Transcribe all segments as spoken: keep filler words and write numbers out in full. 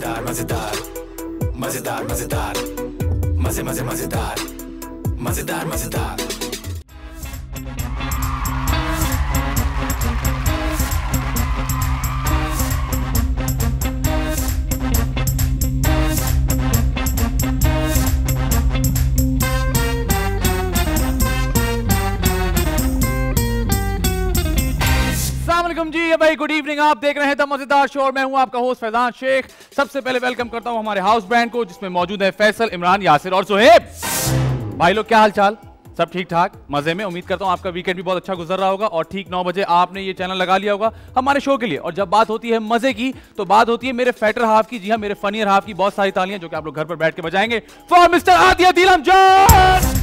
मजेदार मजेदार मजेदार मजेदार मजे मजे मजेदार मजेदार मजेदार। जी भाई, गुड इवनिंग। आप देख रहे हैं द मजेदार शो और मैं हूं आपका होस्ट फैजान शेख। सबसे पहले वेलकम करता हूं हमारे हाउस बैंड को, जिसमें मौजूद है फैसल, इमरान, यासिर और सुहेब। भाई लोग, क्या हाल चाल? सब ठीक ठाक, मजे में? उम्मीद करता हूं आपका वीकेंड भी बहुत अच्छा गुजर रहा होगा और ठीक नौ बजे आपने ये चैनल लगा लिया होगा हमारे शो के लिए। और जब बात होती है मजे की तो बात होती है मेरे फैटर हाफ की। जी हाँ, मेरे फनियर हाफ की। बहुत सारी तालियां जो कि आप लोग घर पर बैठ के बजाएंगे फॉर मिस्टर आदिया दिलम जॉन।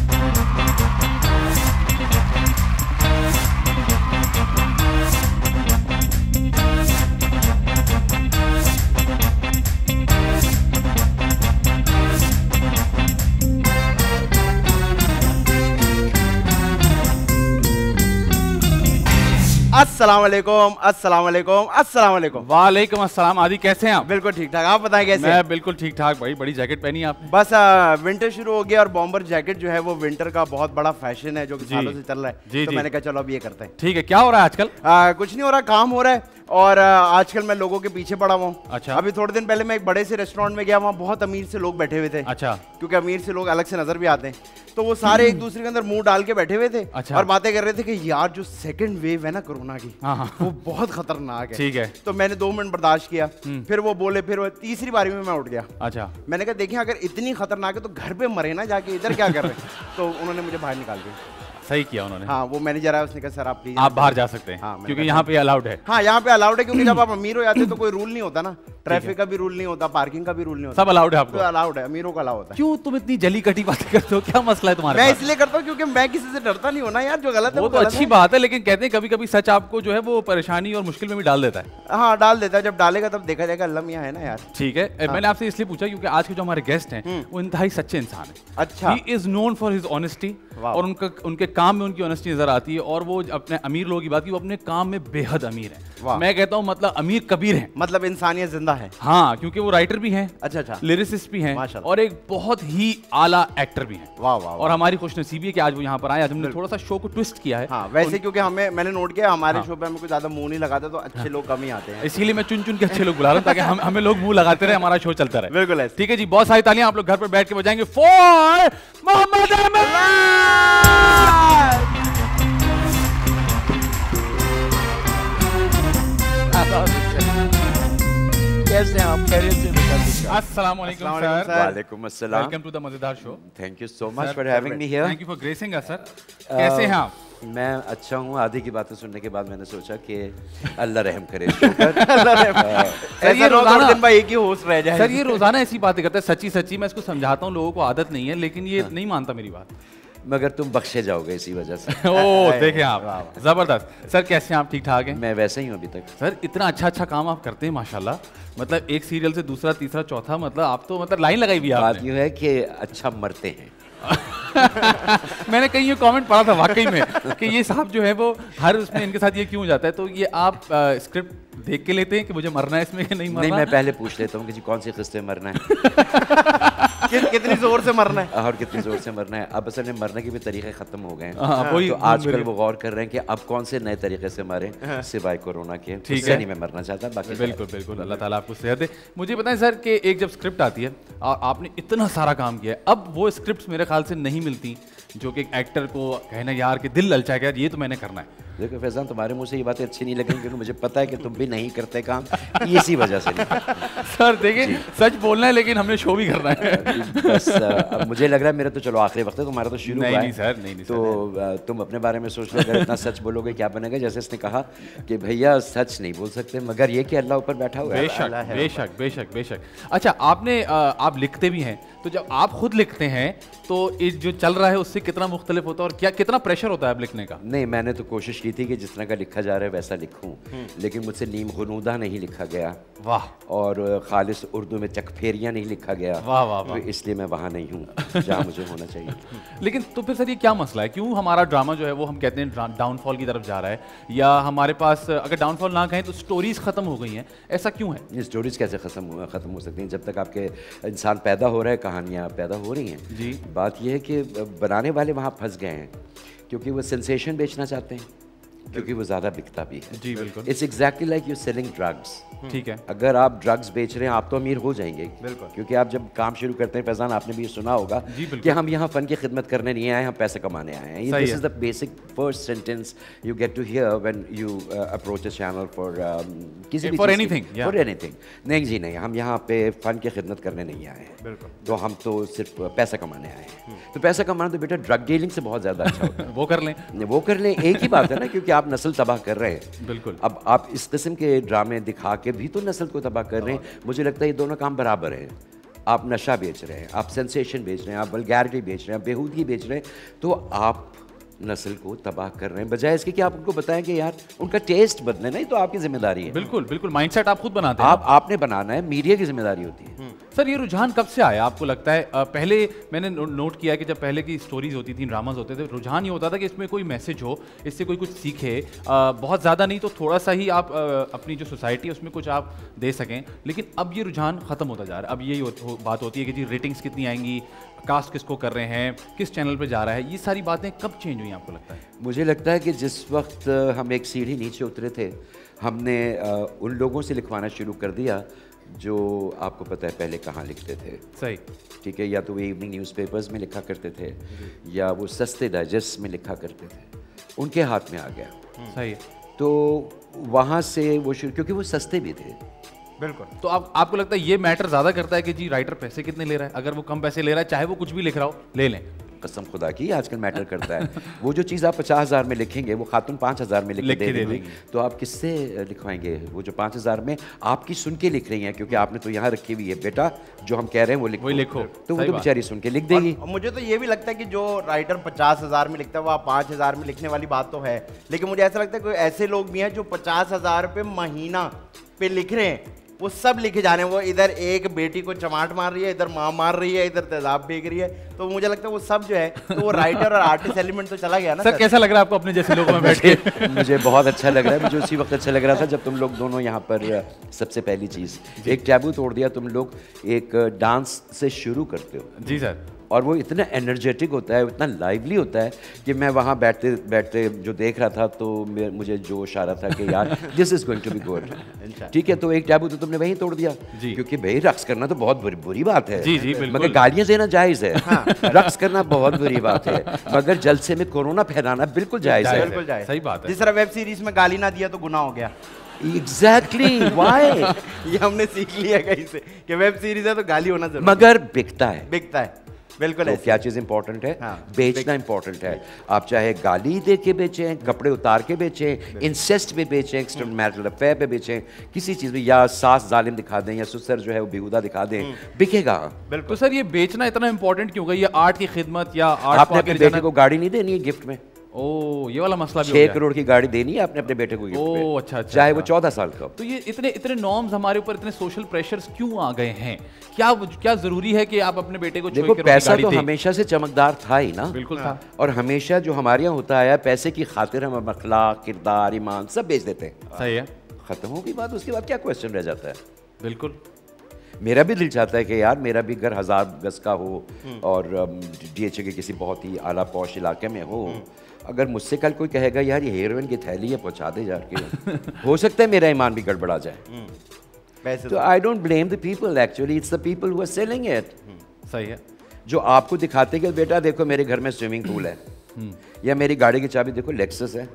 अस्सलाम वालेकुम, अस्सलाम वालेकुम, अस्सलाम वालेकुम। वालेकुम अस्सलाम। आदि, कैसे हैं आप? बिल्कुल ठीक ठाक, आप बताएं कैसे? मैं बिल्कुल ठीक ठाक भाई। बड़ी जैकेट पहनी आपने। बस आ, विंटर शुरू हो गया और बॉम्बर जैकेट जो है वो विंटर का बहुत बड़ा फैशन है जो कि सालों से चल रहा है। जी, तो जी। मैंने कहा चलो अब ये करते हैं। ठीक है, क्या हो रहा है आजकल? आ, कुछ नहीं हो रहा, काम हो रहा है और आ, आजकल मैं लोगों के पीछे पड़ा हुआ हूँ। अच्छा। अभी थोड़े दिन पहले मैं एक बड़े से रेस्टोरेंट में गया, वहाँ बहुत अमीर से लोग बैठे हुए थे। अच्छा। क्योंकि अमीर से लोग अलग से नजर भी आते हैं, तो वो सारे एक दूसरे के अंदर मुंह डाल के बैठे हुए थे। अच्छा। और बातें कर रहे थे कि यार जो सेकंड वेव है ना कोरोना की, हाँ, हाँ। वो बहुत खतरनाक है। ठीक है। तो मैंने दो मिनट बर्दाश्त किया, फिर वो बोले, फिर वो तीसरी बारी में मैं उठ गया। अच्छा। मैंने कहा देखिए अगर इतनी खतरनाक है तो घर पे मरे ना जाके, इधर क्या कर रहे हैं? तो उन्होंने मुझे बाहर निकाल दिया। सही किया उन्होंने। हाँ, वो मैनेजर आया, उसने कहा सर आप प्लीज आप बाहर जा सकते हैं। हाँ, मैंने क्योंकि कहा यहाँ पे अलाउड है। हाँ, यहाँ पे अलाउड है क्योंकि जब आप अमीर हो जाते हैं तो कोई रूल नहीं होता ना, ट्रैफिक का भी रूल नहीं होता, पार्किंग का भी रूल नहीं होता, सब अलाउड है आपको। तो अलाउड है, अमीरों का अलाउ होता है। क्यों तुम इतनी जली कटी बातें करते हो? क्या मसला है तुम्हारे मैं पास? इसलिए करता हूँ क्योंकि मैं किसी से डरता नहीं हूँ ना यार, जो गलत है वो वो तो गलत अच्छी है। बात है, लेकिन कहते हैं कभी कभी सच आपको जो है वो परेशानी और मुश्किल में भी डाल देता है। हाँ, डाल देता है, जब डालेगा तब देखा जाएगा। अल्लाह मियां है ना यार। ठीक है। मैंने आपसे इसलिए पूछा क्योंकि आज के जो हमारे गेस्ट हैं वो इंतहाई सच्चे इंसान हैं। अच्छा। He is known for his honesty और उनका उनके काम में उनकी ऑनेस्टी नजर आती है। और वो अपने अमीर लोगों की बात की, वो अपने काम में बेहद अमीर है। मैं कहता हूँ मतलब अमीर कबीर है, मतलब इंसानियत जिंदा है। हाँ, क्योंकि वो राइटर भी हैं, अच्छा अच्छा, लिरिसिस्ट भी हैं माशाल्लाह। और एक बहुत ही आला एक्टर भी हैं। वाह वाह। और हमारी खुशनसीबी है कि आज वो यहाँ पर आए। आज हमने थोड़ा सा शो को ट्विस्ट किया है। हाँ, वैसे क्योंकि हमें, मैंने नोट किया हमारे शो पे हमें कुछ ज्यादा मुंह नहीं लगाता, तो अच्छे लोग कम ही आते हैं। इसीलिए मैं चुन चुन के अच्छे लोग बुला रहा हूँ ताकि हम हमें लोग मुंह लगाते रहे, हमारा शो चलता रहे। बिल्कुल ऐसे। ठीक है जी, बहुत सारी तालियां आप लोग घर पर बैठ के बजाएंगे फॉर मोहम्मद अहमद। कैसे हैं आप? खैरियत से? अस्सलाम वालेकुम अस्सलाम सर। वालेकुम अस्सलाम। वेलकम टू द मजेदार show. Thank you so much for having me here. Thank you for gracing us sir. कैसे हैं आप? मैं अच्छा हूँ। आदि की बातें सुनने के बाद मैंने सोचा कि अल्लाह रहम करे इस शो पर। सर, ये ऐसा ना हो रोजाना- दो दिन भाई एक ही होस्ट रह जाए। सर, ये रोजाना ऐसी बातें करता है, सच्ची सच्ची मैं इसको समझाता हूँ, लोगों को आदत नहीं है, लेकिन ये नहीं मानता मेरी बात। मगर तुम बख्शे जाओगे इसी वजह से। ओ देखें आप, जबरदस्त। सर कैसे हैं आप? ठीक ठाक हैं? मैं वैसे ही हूँ अभी तक। सर इतना अच्छा अच्छा काम आप करते हैं माशाल्लाह। मतलब एक सीरियल से दूसरा, तीसरा, चौथा, मतलब आप तो मतलब लाइन लगाई हुई है बात आपने। यूँ है कि अच्छा मरते हैं। मैंने कहीं ये कमेंट पढ़ा था वाकई में कि ये साहब जो है वो हर उसमें इनके साथ ये क्यों हो जाता है। तो ये आप स्क्रिप्ट देख के लेते हैं कि मुझे मरना है इसमें कि नहीं मरना? नहीं, मैं पहले पूछ लेता हूँ कि जी कौन सी किस्तें मरना है। कि, कितनी जोर से मरना है और कितनी जोर से मरना है। अब असल में मरने के भी तरीके खत्म हो गए हैं। हाँ, वही तो आजकल वो गौर कर रहे हैं कि अब कौन से नए तरीके से मारे सिवाय कोरोना के। ठीक उससे है। नहीं मैं मरना चाहता। बाकी बिल्कुल बिल्कुल, अल्लाह ताला आपको सेहत दे। मुझे बताएं सर कि एक जब स्क्रिप्ट आती है और आपने इतना सारा काम किया है, अब वो स्क्रिप्ट्स मेरे ख्याल से नहीं मिलती जो कि एक एक्टर को कहना यार कि दिल ललचाएगा यार ये तो मैंने करना है। देखो फैजान, तुम्हारे मुंह से ये बातें अच्छी नहीं लगेंगी क्योंकि मुझे पता है कि तुम भी नहीं करते काम, इसी वजह से नहीं। सर देखिए, सच बोलना है लेकिन हमने शो भी करना है। बस अब मुझे लग रहा है मेरा तो चलो आखिरी वक्त है, तुम्हारा तो शुरू नहीं हुआ नहीं है। सर, नहीं नहीं तो अ, तुम अपने बारे में सोच लो, अगर इतना सच बोलोगे क्या बनेगा। जैसे इसने कहा कि भैया सच नहीं बोल सकते, मगर ये कि अल्लाह ऊपर बैठा हुआ है। बेशक बेशक बेशक बेशक। अच्छा, आपने अ, आप लिखते भी हैं, तो जब आप खुद लिखते हैं तो ये जो चल रहा है उससे कितना मुख्तलिफ होता है और क्या कितना प्रेशर होता है आप लिखने का? नहीं, मैंने तो कोशिश की की थी कि जिस तरह का लिखा जा रहा है वैसा लिखूं, लेकिन मुझसे नीम गुनूदा नहीं लिखा गया। वाह। और खालिस उर्दू में चकफेरिया नहीं लिखा गया। वाह वाह वाह। इसलिए मैं वहाँ नहीं हूँ जहाँ मुझे होना चाहिए। लेकिन तो फिर सर ये क्या मसला है, क्यों हमारा ड्रामा जो है वो हम कहते हैं डाउनफॉल की तरफ जा रहा है, या हमारे पास अगर डाउनफॉल ना कहें तो स्टोरीज खत्म हो गई हैं, ऐसा क्यों है? ये स्टोरीज कैसे खत्म खत्म हो सकती हैं जब तक आपके इंसान पैदा हो रहा है, कहानियाँ पैदा हो रही हैं जी। बात यह है कि बनाने वाले वहाँ फंस गए हैं क्योंकि वो सेंसेशन बेचना चाहते हैं, क्योंकि वो ज़्यादा बिकता भी है। जी बिल्कुल। It's exactly like you selling drugs. ठीक है। अगर आप ड्रग्स बेच रहे हैं आप तो अमीर हो जाएंगे, बिल्कुल। क्योंकि आप जब काम शुरू करते हैं फैजान, आपने भी ये सुना होगा कि हम यहाँ फन की खिदमत करने नहीं आए, हम पैसे कमाने आए हैं। This is the basic first sentence you get to here when you approach a channel for किसी भी फॉर एनीथिंग फॉर एनीथिंग। नहीं जी नहीं, हम यहाँ पे फन की खिदमत करने नहीं आए हैं। बिल्कुल। तो हम तो सिर्फ पैसा कमाने आए हैं। तो पैसा कमाना तो बेटा ड्रग डीलिंग से बहुत ज़्यादा अच्छा होता है। वो कर लें, वो कर लें, एक ही बात है ना, क्योंकि आप नस्ल तबाह कर रहे हैं। बिल्कुल। अब आप इस किस्म के ड्रामे दिखा के भी तो नस्ल को तबाह कर रहे हैं। मुझे लगता है ये दोनों काम बराबर हैं। आप नशा बेच रहे हैं, आप सेंसेशन बेच रहे हैं, आप वल्गैरिटी बेच रहे हैं, आप बेहूदगी बेच रहे हैं, तो आप नस्ल को तबाह कर रहे हैं, बजाय इसके कि आप उनको बताएं कि यार उनका टेस्ट बदले, नहीं तो आपकी जिम्मेदारी है। बिल्कुल बिल्कुल, माइंडसेट आप खुद बनाते हैं। आप आपने बनाना है, मीडिया की जिम्मेदारी होती है। सर ये रुझान कब से आया आपको लगता है? आ, पहले मैंने नो, नोट किया कि जब पहले की स्टोरीज होती थी, ड्रामाज होते थे, रुझान ये होता था कि इसमें कोई मैसेज हो, इससे कोई कुछ सीखे, आ, बहुत ज़्यादा नहीं तो थोड़ा सा ही आप आ, अपनी जो सोसाइटी है उसमें कुछ आप दे सकें। लेकिन अब ये रुझान ख़त्म होता जा रहा है। अब यही हो, हो, बात होती है कि जी रेटिंग्स कितनी आएंगी, कास्ट किसको कर रहे हैं, किस चैनल पे जा रहा है, ये सारी बातें कब चेंज हुई आपको लगता है? मुझे लगता है कि जिस वक्त हम एक सीढ़ी नीचे उतरे थे, हमने उन लोगों से लिखवाना शुरू कर दिया जो आपको पता है पहले कहाँ लिखते थे। सही। ठीक है, या तो वो इवनिंग न्यूज़पेपर्स में लिखा करते थे या वो सस्ते डाइजेस्ट में लिखा करते थे, उनके हाथ में आ गया। सही। तो वहाँ से वो शुरू, क्योंकि वो सस्ते भी थे। बिल्कुल। तो आप आपको लगता है ये मैटर ज़्यादा करता है कि जी राइटर पैसे कितने ले रहा है? अगर वो कम पैसे ले रहा है, चाहे वो कुछ भी लिख रहा हो, ले लें। कसम खुदा की आजकल मैटर करता है। वो जो चीज़ आप पचास हज़ार में लिखेंगे वो खातून पाँच हज़ार में लिख के दे देंगी, तो आप किससे लिखवाएंगे? वो जो पाँच हज़ार में आपकी सुन के लिख रही हैं, क्योंकि आपने तो यहाँ रखी हुई है, बेटा जो हम कह रहे हैं वो लिखो, वही लिखो, तो वो तो बेचारी सुन के लिख देगी। और मुझे तो ये भी लगता है कि जो राइटर पचास हजार में लिखता है वो आप पाँच हजार में लिखने वाली बात तो है, लेकिन मुझे ऐसा लगता है कोई ऐसे लोग भी हैं जो पचास हजार पे महीना पे लिख रहे हैं, वो सब लिखे जा रहे हैं। वो इधर एक बेटी को चमाट मार रही है, इधर माँ मार रही है, इधर तेजाब फेंक रही है, तो मुझे लगता है वो सब जो है, तो वो राइटर और आर्टिस्ट एलिमेंट तो चला गया ना। सर, सर कैसा लग रहा है आपको अपने जैसे लोगों में बैठ के? मुझे बहुत अच्छा लग रहा है। मुझे उसी वक्त अच्छा लग रहा था जब तुम लोग दोनों यहाँ पर सबसे पहली चीज़ एक टैबू तोड़ दिया। तुम लोग एक डांस से शुरू करते हो। जी सर। और वो इतना एनर्जेटिक होता है, इतना लाइवली होता है कि मैं वहाँ बैठते बैठते जो देख रहा था तो मुझे जोश आ रहा था कि यार this is going to be good. ठीक है, तो एक टैबू तो तुमने वहीं तोड़ दिया, क्योंकि भाई रक्स करना तो बहुत बुरी बुरी बात है। जी जी बिल्कुल। मगर गालियाँ देना जायज़ है। हाँ। रक्स करना बहुत बुरी बात है, मगर जलसे में कोरोना फैलाना बिल्कुल जायज़ है। बिल्कुल जायज़, सही बात है। जिस तरह वेब सीरीज में गाली ना दिया तो गुनाह हो गया। एग्जैक्टली व्हाई ये हमने सीख लिया कहीं से कि वेब सीरीज है तो गाली होना जरूरी, मगर बिकता है। बिकता है। बिल्कुल। तो क्या चीज़ इंपॉर्टेंट है? हाँ, बेचना इंपॉर्टेंट है। आप चाहे गाली दे के बेचें, कपड़े उतार के बेचें, इंसेस्ट पे बेचें, एक्सटर्नल मैरिटल अफेयर पे बेचें, किसी चीज़ में, या सास जालिम दिखा दें या ससुर जो है वो बेहुदा दिखा दें, बिकेगा। तो सर ये बेचना इतना इंपॉर्टेंट क्यों? ये आर्ट की खिदमत या आर्ट आपने अपने बेटे को गाड़ी नहीं देनी है गिफ्ट में? ओ, ये वाला मसला भी हो छह गया। करोड़ की गाड़ी देनी है आपने अपने बेटे को गिफ्ट में। ओ, अच्छा अच्छा। चाहे वो चौदह साल का। तो ये इतने इतने नॉर्म्स हमारे ऊपर, इतने सोशल प्रेशर्स क्यों आ गए हैं? क्या क्या जरूरी है कि आप अपने बेटे को देखो, पैसा तो हमेशा से चमकदार था ही ना। बिल्कुल था। और हमेशा जो हमारे यहाँ होता आया, पैसे की खातिर हम अखलाक, किरदार, ईमान सब बेच देते हैं। सही है। खत्म हो गई बात, उसके बाद क्या क्वेश्चन रह जाता है? बिल्कुल। मेरा भी दिल चाहता है कि यार मेरा भी घर हजार गज का हो और डीएचए के किसी बहुत ही आला पौश इलाके में हो। अगर मुझसे कल कोई कहेगा यार ये हेरोइन की थैली है पहुंचा दे जार के, हो सकता है मेरा ईमान भी गड़बड़ा जाए। तो I don't blame the people, actually it's the people who are selling it. सही है। जो आपको दिखाते कि बेटा देखो मेरे घर में स्विमिंग पूल है, या मेरी गाड़ी की चाबी देखो लेक्सस है,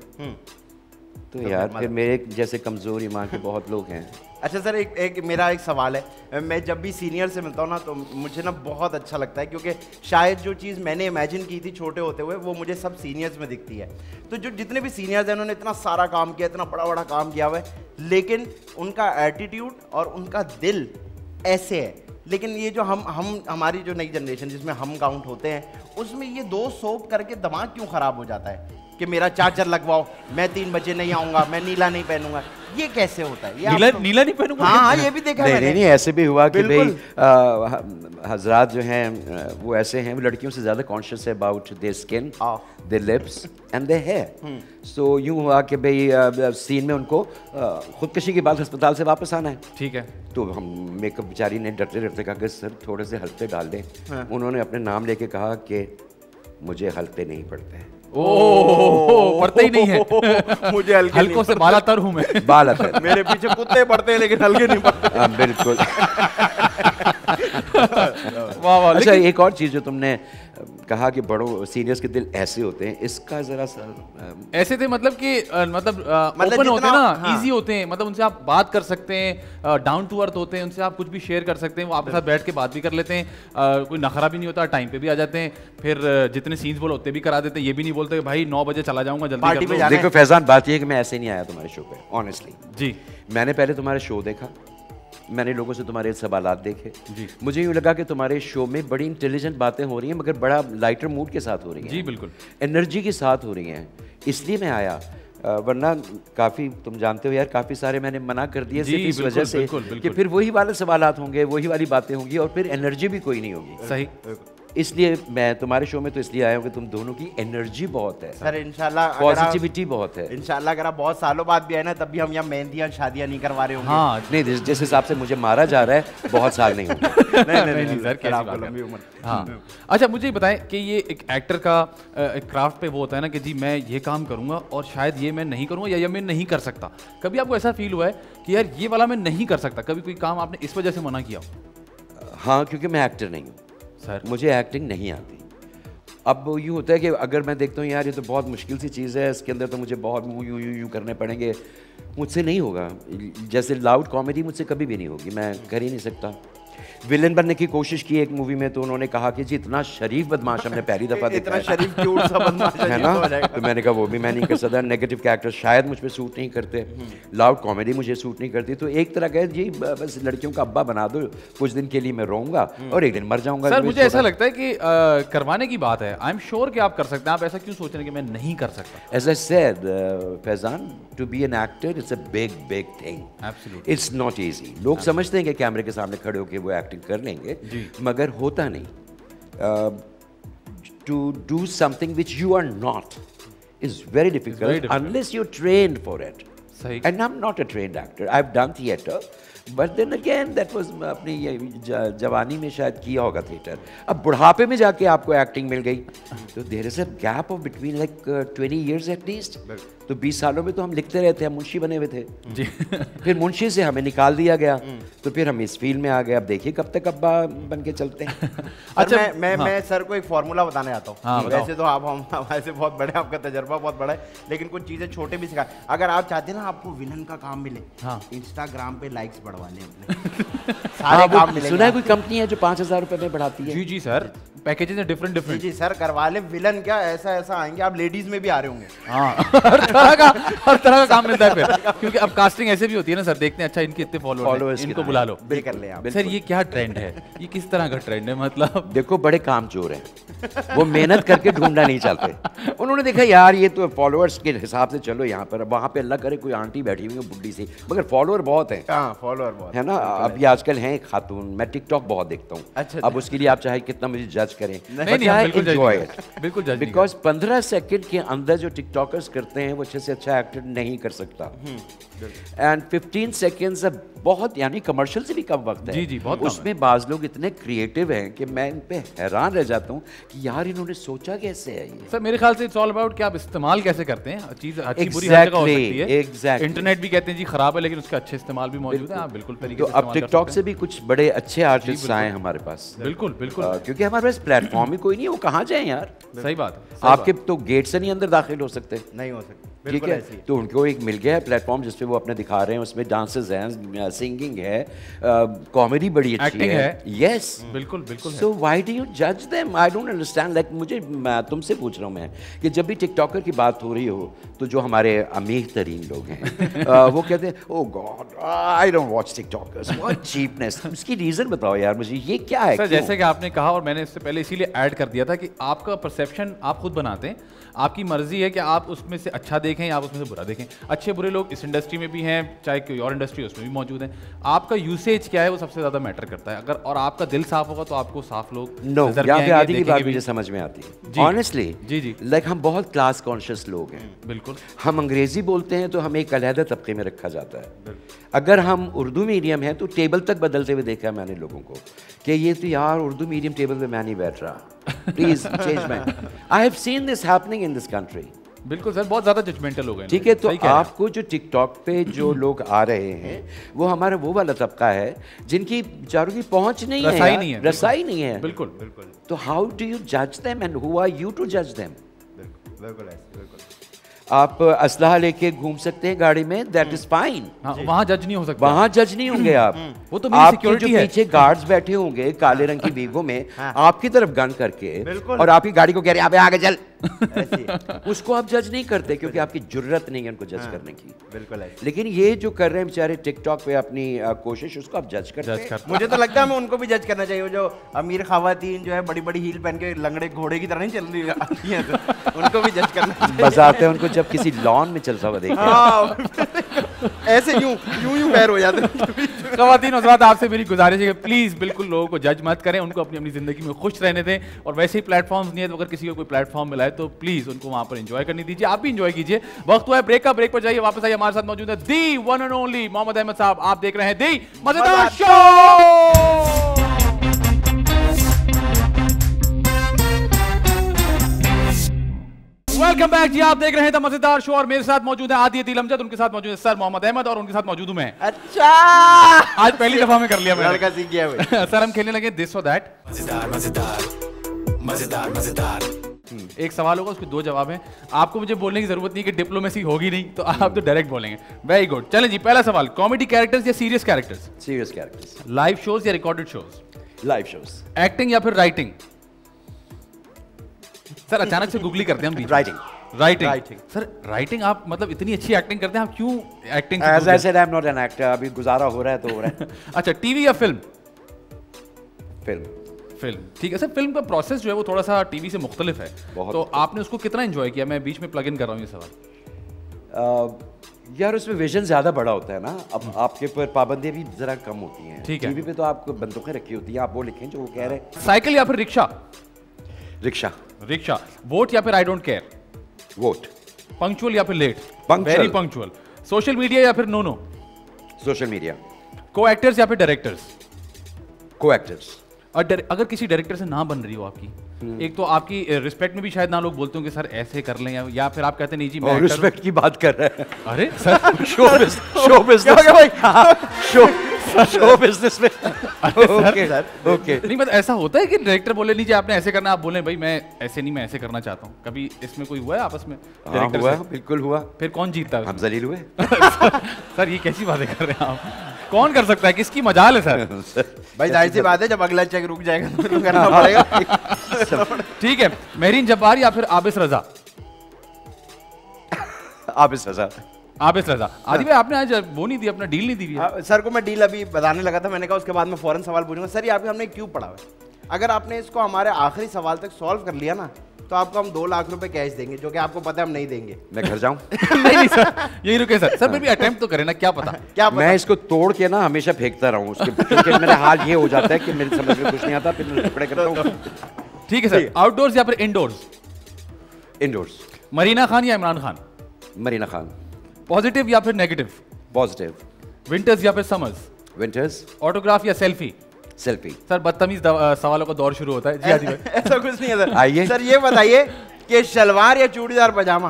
तो यार फिर मेरे जैसे कमजोर ईमान के बहुत लोग हैं। अच्छा सर, एक एक मेरा एक सवाल है। मैं जब भी सीनियर से मिलता हूँ ना तो मुझे ना बहुत अच्छा लगता है, क्योंकि शायद जो चीज़ मैंने इमेजिन की थी छोटे होते हुए वो मुझे सब सीनियर्स में दिखती है। तो जो जितने भी सीनियर्स हैं उन्होंने इतना सारा काम किया, इतना बड़ा बड़ा काम किया हुआ है, लेकिन उनका एटीट्यूड और उनका दिल ऐसे है। लेकिन ये जो हम हम हमारी जो नई जनरेशन जिसमें हम काउंट होते हैं, उसमें ये दो सोप करके दिमाग क्यों ख़राब हो जाता है? कि मेरा चार्जर लगवाओ, मैं तीन बजे नहीं आऊंगा, मैं नीला नहीं पहनूंगा। ये कैसे होता है? ये नीला आप- नीला नहीं पहनूंगा? हाँ हाँ, ये भी देखा नहीं मैंने। नहीं नहीं, ऐसे भी हुआ कि भाई बिल्कुल। आ, हजरात जो हैं वो ऐसे हैं, वो लड़कियों से ज़्यादा कॉन्शियस है about their skin, their lips and their hair. So यूँ हुआ कि भाई सीन में उनको आ, खुदकशी के बाद अस्पताल से वापस आना है। ठीक है। तो हम मेकअप बेचारी ने डरते डरते कहा कि सर थोड़े से हल्के डाल दें। हाँ। उन्होंने अपने नाम लेके कहा कि मुझे हल्के नहीं पड़ते हैं। ओह, पढ़ते ही नहीं है। मुझे हल्के हल्कों से बाला तर हूं मैं। बाल अतर। मेरे पीछे कुत्ते पड़ते हैं लेकिन हल्के नहीं पड़ते। हाँ, बिल्कुल। वाह वाह। अच्छा, लेकिन एक और चीज़ जो तुमने कहा कि बड़ों सीनियर्स के दिल ऐसे होते हैं, इसका जरा सा अ, ऐसे थे मतलब कि अ, मतलब मतलब ओपन होते हैं जितना- ना, हाँ। इजी होते हैं, मतलब उनसे आप बात कर सकते हैं, डाउन टू अर्थ होते हैं, उनसे आप कुछ भी शेयर कर सकते हैं, वो आपके साथ बैठ के बात भी कर लेते हैं, अ, कोई नखरा भी नहीं होता, टाइम पे भी आ जाते हैं, फिर अ, जितने सीन्स बोलो उतने भी करा देते हैं, ये भी नहीं बोलते कि भाई नौ बजे चला जाऊंगा जल्दी पार्टी कर पे लो। जाना देखो फैजान, बात ये है कि मैं ऐसे नहीं आया तुम्हारे शो पे, ऑनेस्टली। जी मैंने पहले तुम्हारे शो देखा, मैंने लोगों से तुम्हारे सवालात देखे। जी। मुझे यूँ लगा कि तुम्हारे शो में बड़ी इंटेलिजेंट बातें हो रही हैं, मगर बड़ा लाइटर मूड के साथ हो रही हैं। जी बिल्कुल। एनर्जी के साथ हो रही हैं, इसलिए मैं आया। अ, वरना काफ़ी, तुम जानते हो यार, काफ़ी सारे मैंने मना कर दिए जी, सिर्फ इस बिल्कुल, वजह से बिल्कुल, कि बिल्कुल। फिर वही वाले सवालात होंगे, वही वाली बातें होंगी और फिर एनर्जी भी कोई नहीं होगी। सही। इसलिए मैं तुम्हारे शो में तो इसलिए आया हूँ कि तुम दोनों की एनर्जी बहुत है, सर इंशाल्लाह अगर आप- पॉजिटिविटी बहुत है। इंशाल्लाह अगर आप बहुत सालों बाद भी आए ना, तब भी हम यहाँ मेहंदियाँ शादियाँ नहीं करवा रहे होंगे। हाँ नहीं, जिस जिस हिसाब से मुझे मारा जा रहा है, बहुत साल नहीं होंगे। नहीं नहीं, नहीं, सर, कैसी आपको बात है? लंबी उम्र। हाँ। अच्छा मुझे बताएं कि ये एक एक्टर का अ, एक क्राफ्ट पे वो होता है ना कि जी मैं ये काम करूंगा और शायद ये मैं नहीं करूंगा या ये मैं नहीं कर सकता। कभी आपको ऐसा फील हुआ है कि यार ये वाला मैं नहीं कर सकता? कभी कोई काम आपने इस वजह से मना किया हो? हाँ, क्योंकि मैं एक्टर नहीं हूँ सर मुझे एक्टिंग नहीं आती। अब यूँ होता है कि अगर मैं देखता हूँ यार ये तो बहुत मुश्किल सी चीज़ है, इसके अंदर तो मुझे बहुत यूँ यूँ यूँ यूँ करने पड़ेंगे, मुझसे नहीं होगा। जैसे लाउड कॉमेडी मुझसे कभी भी नहीं होगी, मैं कर ही नहीं सकता। विलन बनने की कोशिश की एक मूवी में, तो उन्होंने कहा कि जी इतना शरीफ बदमाश हमने पहली दफ़ा देखा इतना है। शरीफ क्यूट सा बदमाश है अजीब ना, सा हो जाएगा। तो मैंने कहा वो भी मैं नहीं कर सकता। नेगेटिव कैरेक्टर शायद मुझ पे सूट नहीं करते, लाउड कॉमेडी मुझे सूट नहीं करती, तो एक तरह का जी बस लड़कियों का अब्बा बना दो, कुछ दिन के लिए मैं रहूंगा और एक दिन मर जाऊंगा। सर मुझे ऐसा लगता है कि अ, करवाने की बात है, आई एम श्योर कि आप कर सकते हैं, आप ऐसा क्यों सोच रहे हैं कि मैं नहीं कर सकता? As I said, uh, Faizan, to be an actor, it's a big, big thing. Absolutely. It's not easy. लोग समझते हैं कि कैमरे के सामने खड़े होकर वो एक्टिंग कर लेंगे, मगर होता नहीं। Uh, to do something which you are not is very difficult, very difficult. unless you're trained for it. सही। And I'm not a trained actor. I've done theatre, but then again that was अपनी ये ज- जवानी में शायद किया होगा theatre. अब बुढ़ापे में जाके आपको एक्टिंग मिल गई, तो there is a gap of between like twenty years at least. तो बीस सालों में तो हम लिखते रहते हैं, हम मुंशी बने हुए थे जी। फिर मुंशी से हमें निकाल दिया गया, तो फिर हम इस फील्ड में आ गए। अब देखिए कब तक अब्बा बन के चलते हैं। अच्छा मैं मैं मैं सर को एक फॉर्मूला बताने आता हूँ। हाँ, बताओ। वैसे तो आप हम हमारे से बहुत बड़े, आपका तजर्बा बहुत बड़ा है, लेकिन कुछ चीजें छोटे भी सिखा। अगर आप चाहते हैं ना आपको विलन का काम मिले, हाँ। इंस्टाग्राम पे लाइक्स बढ़वा लें अपने। हाँ, सारे वो काम मिलेंगे सुना है आपको। कोई कंपनी है जो पाँच हजार रुपये में बढ़ाती है। जी जी सर, पैकेजेस हैं डिफरेंट जी डिफरेंट। जी सर, करवा ले। विलन क्या ऐसा ऐसा आएंगे, आप लेडीज में भी आ रहे होंगे। हाँ हर तरह का हर तरह का काम मिलता है फिर, क्योंकि अब कास्टिंग ऐसे भी होती है ना सर, देखते हैं अच्छा इनके इतने Followers फॉलोअर्स हैं, इनको कितने बुला लो। ये कर ले आप। सर ये क्या ट्रेंड है, ये किस तरह का ट्रेंड है? मतलब देखो बड़े कामचोर हैं, वो मेहनत करके ढूंढना नहीं चाहते। उन्होंने देखा यार ये तो फॉलोअर्स के हिसाब से चलो यहाँ पर, वहाँ पे अल्लाह करे कोई आंटी बैठी हुई हो बुढ़ी सी, मगर फॉलोअर बहुत हैं, हाँ फॉलोअर बहुत है ना। अब ये आजकल हैं एक खातून, मैं टिकटॉक बहुत देखता हूँ। अच्छा, अब उसके लिए आप चाहे कितना मुझे जज करें, नहीं नहीं हम बिल्कुल जज एंजॉय नहीं इट, करते, बिल्कुल जज नहीं बिकॉज पंद्रह सेकंड के अंदर जो टिकटॉकर्स करते हैं वो अच्छे से अच्छा एक्टर नहीं कर सकता। एंड फिफ्टीन सेकेंड्स बहुत, यानी कमर्शियल से भी कम वक्त है। जी, जी, बहुत कम है। उसमें बाज लोग इतने क्रिएटिव हैं कि मैं इन पे हैरान रह जाता हूँ कि यार इन्होंने सोचा कैसे है ये। सर मेरे ख्याल से इट्स ऑल अबाउट कि आप इस्तेमाल कैसे करते हैं। चीज अच्छी बुरी हर जगह हो Exactly, सकती है। exactly. इंटरनेट भी कहते हैं जी खराब है, लेकिन उसका अच्छे इस्तेमाल भी मौजूद है। आप बिल्कुल तरीके तो से अब इस्तेमाल कर टिकटॉक सकते से भी कुछ बड़े अच्छे आर्टिस्ट बिल्कुल। आए हमारे पास। हैं। बिल्कुल बिल्कुल अ, क्योंकि हमारे पास प्लेटफॉर्म ही कोई नहीं है, वो कहाँ जाए यार। सही बात है, सही आपके तो गेट से नहीं अंदर दाखिल हो सकते। नहीं हो सकता। ठीक है, तो उनको एक मिल गया है प्लेटफॉर्म जिसपे वो अपने दिखा रहे हैं, उसमें डांसेस हैं, सिंगिंग है, कॉमेडी uh, बड़ी अच्छी है, यस बिल्कुल बिल्कुल। सो व्हाई डू यू जज them? I don't understand. Like मुझे तुमसे पूछ रहा हूँ मैं कि जब भी टिकटॉकर की बात हो रही हो तो जो हमारे अमीर तरीन लोग हैं uh, वो कहते हैं oh God I don't watch TikTokers, what cheapness. उसकी रीजन बताओ यार मुझे, ये क्या है? सर जैसे कि आपने कहा और मैंने इससे पहले इसीलिए ऐड कर दिया था कि आपका परसेप्शन आप खुद बनाते हैं, आपकी मर्जी है कि आप उसमें से अच्छा देखें या आप उसमें से बुरा देखें। अच्छे बुरे लोग इस इंडस्ट्री में भी हैं, चाहे कोई और इंडस्ट्री उसमें भी मौजूद हैं। आपका यूसेज क्या है वो सबसे ज्यादा मैटर करता है। अगर और आपका दिल साफ होगा तो आपको साफ लोग नो no, यहाँ पे आदि की बात मुझे समझ में आती है ऑनेस्टली। जी जी, लाइक हम बहुत क्लास कॉन्शियस लोग हैं। बिल्कुल। हम अंग्रेजी बोलते हैं तो हमें एक अलहदा तबके में रखा जाता है। अगर हम उर्दू मीडियम हैं तो टेबल तक बदलते हुए देखा है मैंने लोगों को कि ये तो यार उर्दू मीडियम टेबल पे मैं नहीं बैठ रहा, please change my. I have seen this happening in this country. बिल्कुल सर, बहुत ज्यादा जजमेंटल हो गए। ठीक है, तो आपको जो टिकटॉक पे जो लोग आ रहे हैं वो हमारा वो वाला तबका है जिनकी बेचारों की पहुंच नहीं है, रसाई नहीं है, रसाई नहीं है। बिल्कुल बिल्कुल। तो हाउ डू यू जज them and who are you to जज देम? बिल्कुल बिल्कुल। आप असलहा लेके घूम सकते हैं गाड़ी में, दैट इज फाइन। वहां जज नहीं हो सकता, वहां जज नहीं होंगे आप। वो तो मेरी सिक्योरिटी है। पीछे गार्ड्स बैठे होंगे काले रंग की बीगों में आपकी तरफ गन करके और आपकी गाड़ी को कह रहे हैं अबे आगे चल, उसको आप जज नहीं करते क्योंकि आपकी जुर्रत नहीं है उनको जज करने की। बिल्कुल ऐसे। लेकिन ये जो कर रहे हैं बेचारे टिकटॉक पे अपनी कोशिश, उसको आप जज करते हैं। मुझे तो लगता है हमें उनको भी जज करना चाहिए। जो अमीर खवातीन जो है बड़ी बड़ी हील पहन के लंगड़े घोड़े की तरह नहीं चल रही आती हैं, तो उनको भी जज करना चाहिए। मजा आता है उनको जब किसी लॉन में चलता हुआ देखते ऐसे यूं यूं यूं पैर हो जाते हैं। खवातीन हज़रात, आपसे मेरी गुजारिश है कि प्लीज बिल्कुल लोगों को जज मत करें, उनको अपनी अपनी जिंदगी में खुश रहने दें। और वैसे ही प्लेटफॉर्म्स नहीं है तो अगर किसी को कोई प्लेटफॉर्म मिला है तो प्लीज उनको वहां पर एंजॉय करने दीजिए, आप भी एंजॉय कीजिए। वक्त हुआ है ब्रेक का, ब्रेक पर जाइए, वापस आइए। हमारे साथ मौजूद है the one and only Mohammad Ahmed साहब। आप देख रहे हैं दी मजेदार शो। वेलकम बैक जी, आप देख रहे हैं द मजेदार शो और मेरे साथ मौजूद है आदि अदील अमजद, उनके साथ मौजूद है सर मोहम्मद अहमद और उनके साथ मौजूद हूं मैं। अच्छा, आज पहली दफा में कर लिया मैंने, लड़का सीख गया भाई। सर हम खेलने लगे दिस और दैट। मजेदार मजेदार मजेदार मजेदार। एक सवाल होगा, उसके दो जवाब हैं। आपको मुझे बोलने की जरूरत नहीं कि डिप्लोमेसी होगी नहीं, तो आप तो डायरेक्ट बोलेंगे। वेरी गुड, चलें जी, पहला सवाल, कॉमेडी कैरेक्टर्स या serious characters? Serious characters. Live shows या recorded shows? Live shows. Acting या फिर राइटिंग? सर अचानक से गूगली करते हैं हम। Writing. Writing. Writing. Sir writing, आप मतलब इतनी अच्छी एक्टिंग करते हैं, आप क्यों acting? As I said, I'm not an actor, अभी गुजारा हो रहा है तो हो रहा है। अच्छा, टीवी या फिल्म? फिल्म। फिल्म, ठीक है सर। फिल्म का प्रोसेस जो है वो थोड़ा सा टीवी से मुख्तलिफ है, तो आपने उसको कितना एंजॉय किया? मैं बीच में प्लग इन कर रहा हूँ ये सवाल। uh, यार उसमें विजन ज्यादा बड़ा होता है ना, अब आपके पर पाबंदियां भी जरा कम होती हैं। ठीक है। टीवी पे तो आपको बंदूकें रखी होती हैं, आप वो लिखें जो वो कह रहे हैं। साइकिल या फिर रिक्शा? रिक्शा। रिक्शा। वोट या फिर I don't care? Vote. Punctual या फिर late? Punctual. Very punctual. Social media या फिर no no? Social media. Co-actors या फिर डायरेक्टर्स? को एक्टर्स। और अगर किसी डायरेक्टर से ना बन रही हो आपकी, एक तो आपकी रिस्पेक्ट में भी शायद ना लोग बोलते हो कि सर ऐसे कर लें, या, या फिर आप कहते नहीं जी मैं रिस्पेक्ट की बात कर रहे हैं। अरे sir show show business show show business में। Okay sir, okay. नहीं मतलब ऐसा होता है कि डायरेक्टर बोले नहीं जी आपने ऐसे करना, आप बोले भाई मैं ऐसे नहीं, मैं ऐसे करना चाहता हूँ। कभी इसमें कोई हुआ है आपस में? हाँ, हुआ, बिल्कुल हुआ। फिर कौन जीतता है? हम जलील हुए। सर ये कैसी बातें कर रहे हैं आप? कौन कर सकता है? किसकी मजाल है सर? भाई जाहिर सी बात है, जब अगला चेक रुक जाएगा तो करना पड़ेगा। ठीक है, महरीन जब्बार या फिर आबिस रजा? आबिस रजा। आबिस रजा। आदि भाई आपने आज वो नहीं दी, अपना डील नहीं दी है। हाँ, सर को मैं डील अभी बताने लगा था, मैंने कहा उसके बाद मैं फौरन सवाल पूछूंगा। सर ये आपने हमने क्यों पढ़ा है? अगर आपने इसको हमारे आखिरी सवाल तक सॉल्व कर लिया ना तो आपको हम दो लाख रुपए कैश देंगे, जो कि आपको पता है हम नहीं देंगे। मैं घर जाऊं? नहीं नहीं सर, यही रुके सर। सर फिर भी अटेम्प्ट तो करें ना, क्या पता। क्या पता? मैं इसको तोड़ के ना हमेशा फेंकता रहूं उसके, क्योंकि मेरा हाल ये हो जाता है कि मेरे समझ में कुछ नहीं आता, फिर मैं टुकड़े करता हूं। ठीक है सर, आउटडोर्स या फिर इंडोर्स? इंडोर्स। मरीना खान या इमरान खान? मरीना खान। पॉजिटिव या फिर नेगेटिव? पॉजिटिव। विंटर्स या फिर समर्स? विंटर्स। ऑटोग्राफ या सेल्फी? सेल्फी। सर बदतमीज सवालों का दौर शुरू होता है जी। आदि भाई ऐसा कुछ नहीं है सर। आइए सर ये बताइए कि शलवार या चूड़ीदार पजामा?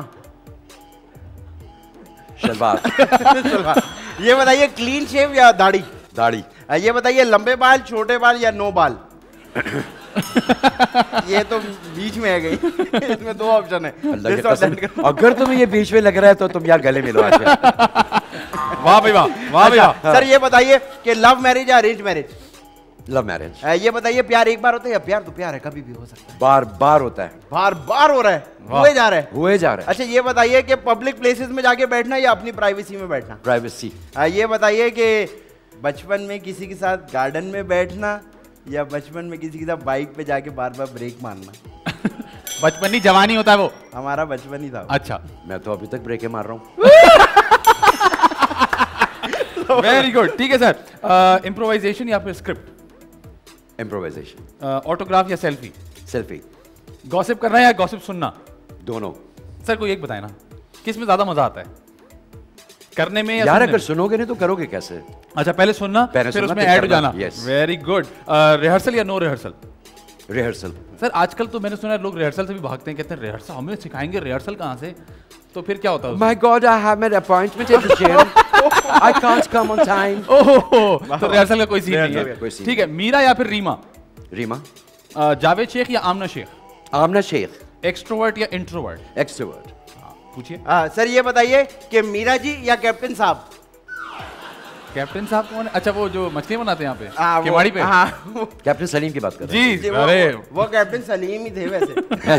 शलवार। शलवार। ये बताइए क्लीन शेव या दाढ़ी? दाढ़ी। ये बताइए लंबे बाल, छोटे बाल या नो बाल? ये तो बीच में है गई। इसमें दो ऑप्शन है। अल्लाह की कसम, अगर तुम्हें ये बीच में लग रहा है तो तुम यार गले मिलो आज। वाह भाई वाह, वाह भाई वाह। सर ये बताइए कि लव मैरिज या अरेंज मैरिज? Love marriage. ये बताइए प्यार एक बार होता है या प्यार तो प्यार है कभी भी हो सकता है? बार बार होता है। बार बार हो रहा है, हुए जा रहा है, हुए जा रहा है। अच्छा ये बताइए कि पब्लिक प्लेसेस में जाके बैठना या अपनी प्राइवेसी में बैठना? प्राइवेसी। ये बताइए कि बचपन में किसी के साथ गार्डन में बैठना या बचपन में किसी के साथ बाइक पे जाके बार बार ब्रेक मारना? बचपन ही जवानी होता है वो। हमारा बचपन ही था। अच्छा, मैं तो अभी तक ब्रेकें मार रहा हूँ। वेरी गुड, ठीक है सर। इम्प्रोवाइजेशन या फिर स्क्रिप्ट? इम्प्रोवाइजेशन। ऑटोग्राफ या सेल्फी? सेल्फी। गॉसिप करना या गॉसिप सुनना? दोनों। सर कोई एक बताए ना, किस में ज्यादा मजा आता है, करने में या यार? सुनने अगर में? सुनोगे नहीं तो करोगे कैसे? अच्छा, पहले सुनना पहले फिर सुनना, उसमें फिर ऐड हो करना, जाना। yes. Very good. रिहर्सल या नो रिहर्सल? रिहर्सल। सर आजकल तो मैंने सुना है लोग रिहर्सल से भी भागते हैं, कहते हैं रिहर्सल हमें सिखाएंगे, रिहर्सल कहाँ से? तो फिर क्या होता है? My God, I have an appointment at the gym. I can't come on time. ओह, तो रिहर्सल का कोई सीन नहीं रिहर्सल का कोई है। सीन ठीक है, मीरा या फिर रीमा? रीमा। अ, जावेद शेख या आमना शेख? आमना शेख। एक्सट्रोवर्ट या इंट्रोवर्ट? एक्सट्रोवर्ट। पूछिए। हाँ सर ये बताइए कि मीरा जी या कैप्टन साहब? कैप्टन साहब कौन है? अच्छा, वो जो मछली बनाते हैं यहाँ पे हाँ, वो- केवाड़ी पे? हाँ, कैप्टन सलीम की बात कर रहे हैं। जी, वो, अरे वो कैप्टन सलीम ही थे वैसे।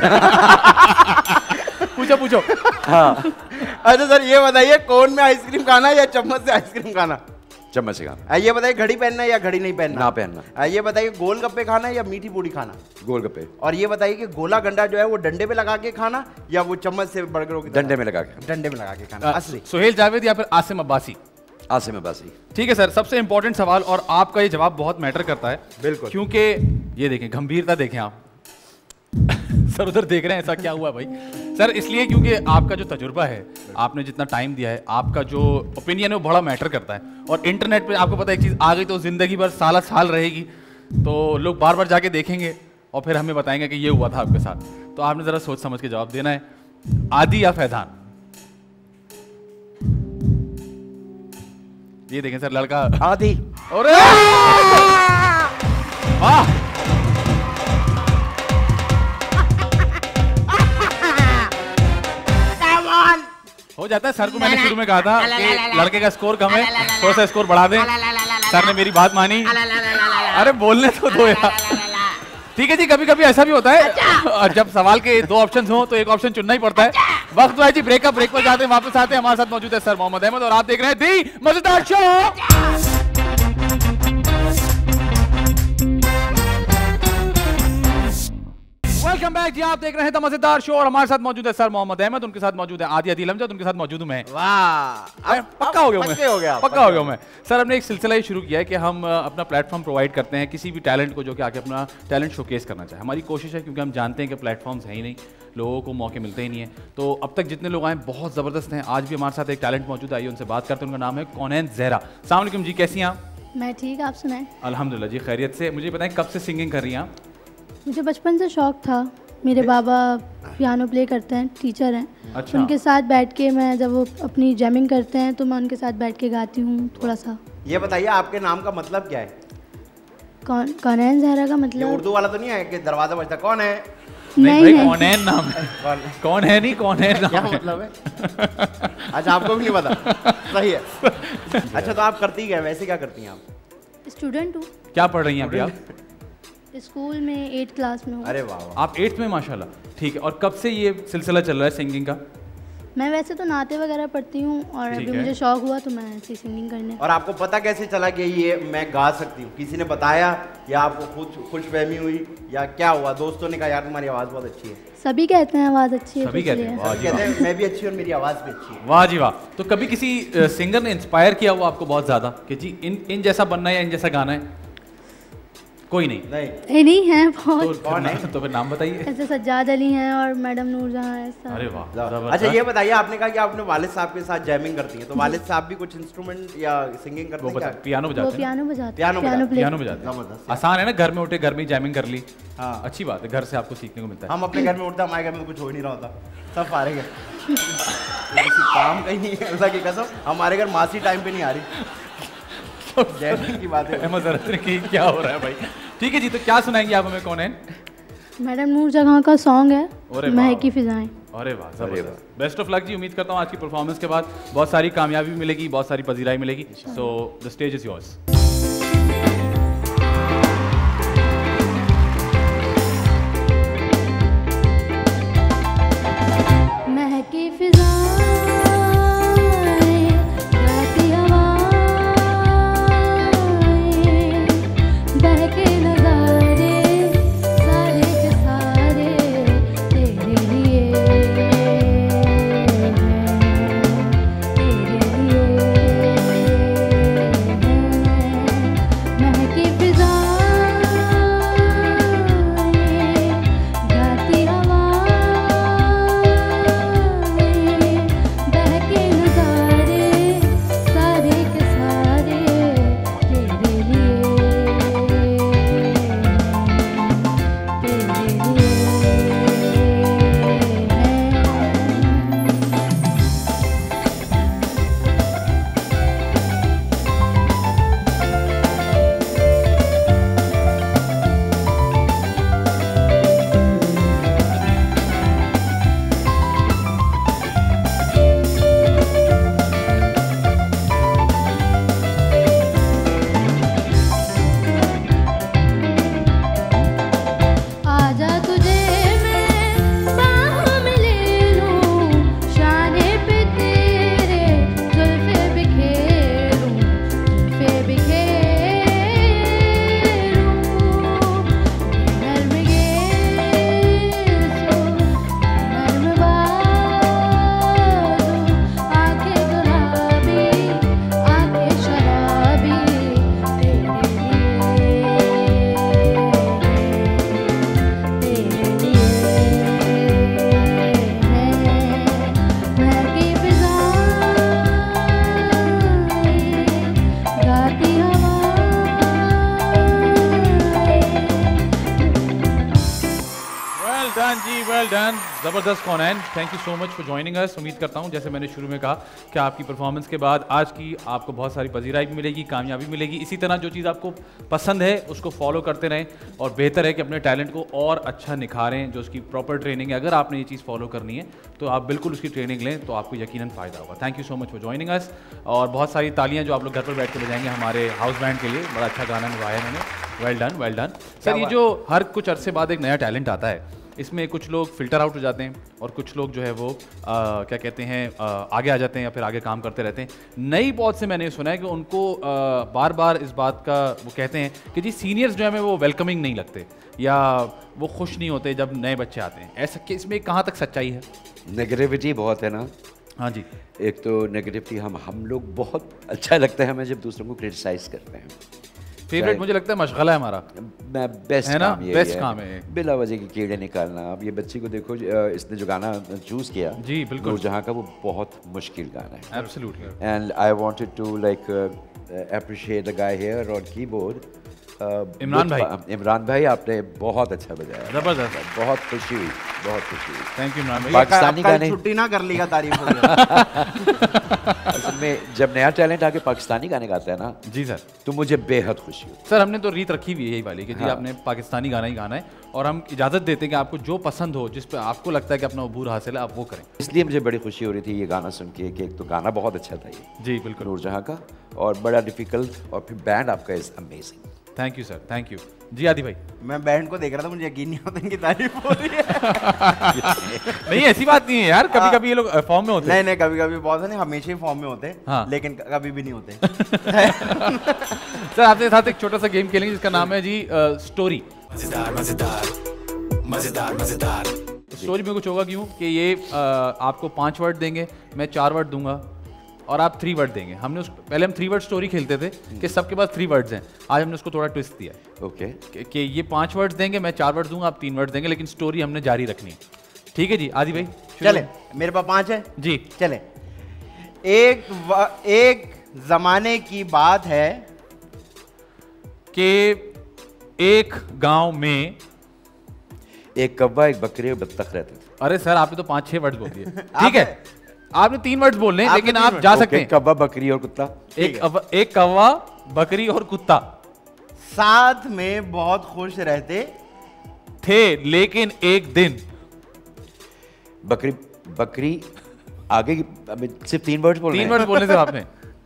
पूछो पूछो। हाँ, अच्छा सर ये बताइए कोन में आइसक्रीम खाना या चम्मच से आइसक्रीम खाना? चम्मच से खाना। आ, ये बताइए घड़ी पहनना या घड़ी नहीं पहनना? ना पहनना। आ, ये बताइए गोलगप्पे खाना या मीठी पूड़ी खाना? गोलगप्पे। और ये बताइए कि गोला गंडा जो है वो डंडे पे लगा के खाना या वो चम्मच से बर्गरों की तरह? डंडे में लगा के। डंडे में लगा के खाना। असली। सुहेल जावेद या फिर आसिम अब्बासी? आसिम अब्बासी। ठीक है सर, सबसे इंपॉर्टेंट सवाल, और आपका ये जवाब बहुत मैटर करता है। बिल्कुल। क्योंकि ये देखें, गंभीरता देखें आप। सर उधर देख रहे हैं, ऐसा क्या हुआ भाई? सर इसलिए क्योंकि आपका जो तजुर्बा है, आपने जितना टाइम दिया है, आपका जो ओपिनियन है वो बड़ा मैटर करता है। और इंटरनेट पे आपको पता है एक चीज़ आ गई तो जिंदगी भर साला साल रहेगी, तो लोग बार बार जाके देखेंगे और फिर हमें बताएंगे कि ये हुआ था आपके साथ। तो आपने ज़रा सोच समझ के जवाब देना है। आदि या फैजान? ये देखें सर, लड़का आदि। अरे वाह, हो जाता है। सर को मैंने शुरू में कहा था कि लड़के का स्कोर कम है, थोड़ा सा स्कोर बढ़ा दें। सर ने मेरी बात मानी। अरे बोलने तो दो यार। ठीक है जी, कभी कभी ऐसा भी होता है और जब सवाल के दो ऑप्शंस हो तो एक ऑप्शन चुनना ही पड़ता है। वक्त तो है जी ब्रेकअप, ब्रेक पर जाते हैं, वापस आते हैं। हमारे साथ मौजूद है सर मोहम्मद अहमद और आप देख रहे हैं दी मजेदार शो। वेलकम बैक जी, आप देख रहे हैं द मजेदार शो और हमारे साथ मौजूद है सर मोहम्मद अहमद, उनके साथ मौजूद है आदि अदील अमजद, उनके साथ मौजूद हूं मैं। वाह, मैं पक्का हो गया हूं मैं, हो गया पक्का हो गया हूं मैं। सर हमने एक सिलसिला ये शुरू किया है कि हम अ, अपना प्लेटफॉर्म प्रोवाइड करते हैं किसी भी टैलेंट को जो कि आके अपना टैलेंट शोकेस करना चाहे। हमारी कोशिश है, क्योंकि हम जानते हैं कि प्लेटफॉर्म्स हैं ही नहीं, लोगों को मौके मिलते ही नहीं है। तो अब तक जितने लोग आए बहुत ज़बरदस्त हैं। आज भी हमारे साथ एक टैलेंट मौजूद है, आइए उनसे बात करते हैं। उनका नाम है कौनैन ज़हरा। अस्सलाम वालेकुम जी, कैसी हैं आप? मैं ठीक, आप सुनाएं। अल्हम्दुलिल्लाह जी, खैरियत से। मुझे बताएं कब से सिंगिंग कर रही हैं आप? मुझे बचपन से शौक था। मेरे बाबा पियानो प्ले करते हैं, टीचर हैं। अच्छा। उनके साथ बैठ के मैं, जब वो अपनी जैमिंग करते हैं तो मैं उनके साथ बैठ के गाती हूँ थोड़ा सा। ये बताइए आपके नाम का मतलब क्या है? कौन कौनैन ज़हरा का ये मतलब? उर्दू वाला तो नहीं है कि दरवाजा बजता कौन है? नहीं नहीं भाई, है। कौनैन नाम है। कौन? कौन है नहीं, कौनैन क्या नाम है। मतलब है? अच्छा आपको भी नहीं पता? सही है। अच्छा तो आप करती क्या, वैसे क्या करती हैं आप? स्टूडेंट हूँ, क्या पढ़ रही हैं अभी आप? स्कूल में एट क्लास में हूँ। अरे वाह वाह। आप एट्थ में, माशाल्लाह। ठीक है, और कब से ये सिलसिला चल रहा है सिंगिंग का? मैं वैसे तो नाते वगैरह पढ़ती हूँ और ठीक अभी है। मुझे शौक हुआ तो मैं ऐसे सिंगिंग करने। और आपको पता कैसे चला कि ये मैं गा सकती हूँ? किसी ने बताया या आपको खुद खुशफहमी हुई या क्या हुआ? दोस्तों ने कहा यार तुम्हारी आवाज़ बहुत अच्छी है? सभी कहते हैं आवाज़ अच्छी है, सभी तो कहते हैं, इसलिए। वाह सब जी कहते हैं मैं भी अच्छी हूँ और मेरी आवाज़ भी अच्छी है। वाह जी वाह। तो कभी किसी सिंगर ने इंस्पायर किया हुआ आपको बहुत ज़्यादा कि जी इन इन जैसा बनना है या इन जैसा गाना है? कोई नहीं? नहीं नहीं नहीं है तो बहुत। कौन है? फिर तो फिर नाम बताइए। ऐसे सज्जाद अली हैं और मैडम नूरजहां ऐसा। अरे वाह, अच्छा जबरदस्त। ये बताइए, आपने कहा कि आपने वालिद साहब के साथ जैमिंग करती हैं, तो वालिद साहब भी कुछ इंस्ट्रूमेंट या सिंगिंग करते वो हैं बता, क्या? पियानो वो बजाते हैं? पियानो बजाते पियानो पियानो बजाते- प्ले पियानो बजाते हैं। जबरदस्त। आसान है ना, घर में उठे घर में जैमिंग कर ली। हाँ। अच्छी बात है, घर से आपको सीखने को मिलता है। हम अपने घर में उठते, हमारे घर में तो कुछ हो ही नहीं रहा होता, सब फारिग है। किसी काम कहीं नहीं है, अल्लाह की कसम हमारे घर मासी टाइम पे नहीं आ रही। जैमिंग की बात है। अहमद ज़हरा ने कि क्या हो रहा है भाई? ठीक है जी, तो क्या सुनाएंगे आप हमें? कौन है? मैडम नूर जहां का सॉन्ग है अरे महकी फिजाएं। अरे वाह, जबरदस्त। बेस्ट ऑफ लक जी। उम्मीद करता हूँ आज की परफॉर्मेंस के बाद बहुत सारी कामयाबी मिलेगी, बहुत सारी पजीराई मिलेगी। So the stage is yours. महकी फिजाएं, गाती हवाएं, बहके नजारे, सारे के सारे तेरे लिए, तेरे लिए। महकी फिजाएं, गाती हवाएं, बहके नजारे, सारे के सारे तेरे लिए, तेरे लिए आजा तुझे मैं बाहों में ले लूं, शाने पे तेरे जुल्फे बिखेरूं, जुल्फे बिखेरूं। नर्म गेसों, नर्म बाजों, आंखें गुलाबी, आंखें शराबी, तेरे लिए, तेरे लिए महकी फिजाएं, गाती हवाएं। वेल डन जी, वेल डन। जबरदस्त content. Thank you so much for joining us. उम्मीद करता हूँ जैसे मैंने शुरू में कहा कि आपकी परफॉर्मेंस के बाद आज की आपको बहुत सारी पजीराई भी मिलेगी, कामयाबी मिलेगी। इसी तरह जो चीज़ आपको पसंद है उसको फॉलो करते रहें और बेहतर है कि अपने टैलेंट को और अच्छा निखारें। जो उसकी प्रॉपर ट्रेनिंग है, अगर आपने ये चीज़ फॉलो करनी है तो आप बिल्कुल उसकी ट्रेनिंग लें, तो आपको यकीनन फ़ायदा होगा। Thank you so much for joining us. और बहुत सारी तालियां जो आप लोग घर पर बैठ के बजाएंगे हमारे हाउस बैंड के लिए। बड़ा अच्छा गाना निभाया इन्होंने। Well done, well done sir. ये जो हर कुछ अरसे बाद एक नया टैलेंट आता है, इसमें कुछ लोग फिल्टर आउट हो जाते हैं और कुछ लोग जो है वो आ, क्या कहते हैं आ, आगे आ जाते हैं या फिर आगे काम करते रहते हैं। नई पॉज से मैंने सुना है कि उनको आ, बार बार इस बात का वो कहते हैं कि जी सीनियर्स जो है हमें वो वेलकमिंग नहीं लगते या वो खुश नहीं होते जब नए बच्चे आते हैं। ऐसा कि इसमें कहाँ तक सच्चाई है? नेगेटिविटी बहुत है ना। हाँ जी। एक तो नेगेटिविटी हम हम लोग बहुत अच्छा लगता है हमें जब दूसरों को क्रिटिसाइज करते हैं। फेवरेट मुझे लगता है मशगला है हमारा। मैं बेस्ट है ना? काम ये बेस्ट है। काम है। बिला वजह की कीड़े निकालना। अब ये बच्ची को देखो, इसने जो गाना चूज किया जी बिल्कुल, नूरजहां का, वो बहुत मुश्किल गाना है। Absolutely. And I wanted to like appreciate the guy here on keyboard. Imran भाई। इमरान भाई आपने बहुत अच्छा बजाया, जबरदस्त। बहुत खुशी हुई, बहुत खुशी हुई। थैंक यू इमरान भाई। पाकिस्तानी कल गाने छुट्टी ना कर लेगा तारीफ हो गया। असल में जब नया टैलेंट आके पाकिस्तानी गाने गाता है ना, जी सर, तो मुझे बेहद खुशी हुई। सर हमने तो रीत रखी हुई है यही वाली कि जी आपने पाकिस्तानी गाना ही गाना है और हम इजाज़त देते हैं कि आपको जो पसंद हो, जिस पे आपको लगता है कि अपना अबूर हासिल है, आप वो करें। इसलिए मुझे बड़ी खुशी हो रही थी ये गाना सुन के कि एक तो गाना बहुत अच्छा था ये जी बिल्कुल, नूरजहां का, और बड़ा डिफिकल्ट, और फिर बैंड आपका is amazing. Thank you sir, thank you. जी आदि भाई। मैं बैंड को देख रहा था, मुझे यकीन नहीं होता इनकी तारीफ हो रही है। नहीं ऐसी बात नहीं है यार, कभी कभी ये लोग फॉर्म में होते हैं। नहीं नहीं, कभी कभी बहुत है नहीं, हमेशा ही फॉर्म में होते हैं, हाँ। लेकिन कभी भी नहीं होते। सर आपके साथ एक छोटा सा गेम खेलेंगे जिसका नाम है जी स्टोरी। मजेदार मजेदार मजेदार मजेदार। स्टोरी में कुछ होगा क्यों कि ये आ, आपको पांच वर्ड देंगे, मैं चार वर्ड दूंगा और आप थ्री वर्ड देंगे। हमने उस पहले हम थ्री वर्ड स्टोरी खेलते थे कि सबके पास थ्री वर्ड्स हैं। आज हमने उसको थोड़ा ट्विस्ट दिया ओके कि, कि ये पांच वर्ड्स देंगे, मैं चार वर्ड दूंगा, आप तीन वर्ड देंगे, लेकिन स्टोरी हमने जारी रखनी है। ठीक है जी आदि भाई शुरू। चले, मेरे पास पांच है जी। चले। एक व, एक जमाने की बात है कि एक गांव में एक कौवा, एक बकरी और बत्तख रहते थे। अरे सर आपने तो पांच छह वर्ड बोल दिए। ठीक है, आपने तीन वर्ड्स बोलने हैं, आपने लेकिन तीन आप जा ओके, सकते हैं। कौवा, बकरी और कुत्ता। एक अव- एक कौवा, बकरी और कुत्ता। साथ में बहुत खुश रहते थे लेकिन एक दिन बकरी बकरी आगे की अबे सिर्फ तीन वर्ड बोलने तीन हैं। वर्ड बोलने थे आपने।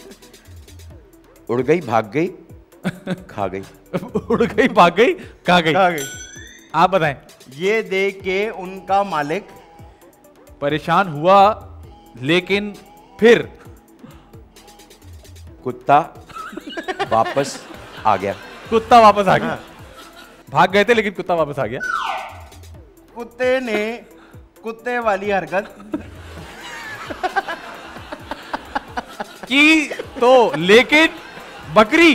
उड़ गई, भाग गई, खा गई। उड़ गई, भाग गई, कहाँ गई? कहाँ गई? आप बताएं। ये देख के उनका मालिक परेशान हुआ लेकिन फिर कुत्ता वापस आ गया। कुत्ता वापस आ गया। भाग गए थे लेकिन कुत्ता वापस आ गया। कुत्ते ने कुत्ते वाली हरकत की तो लेकिन बकरी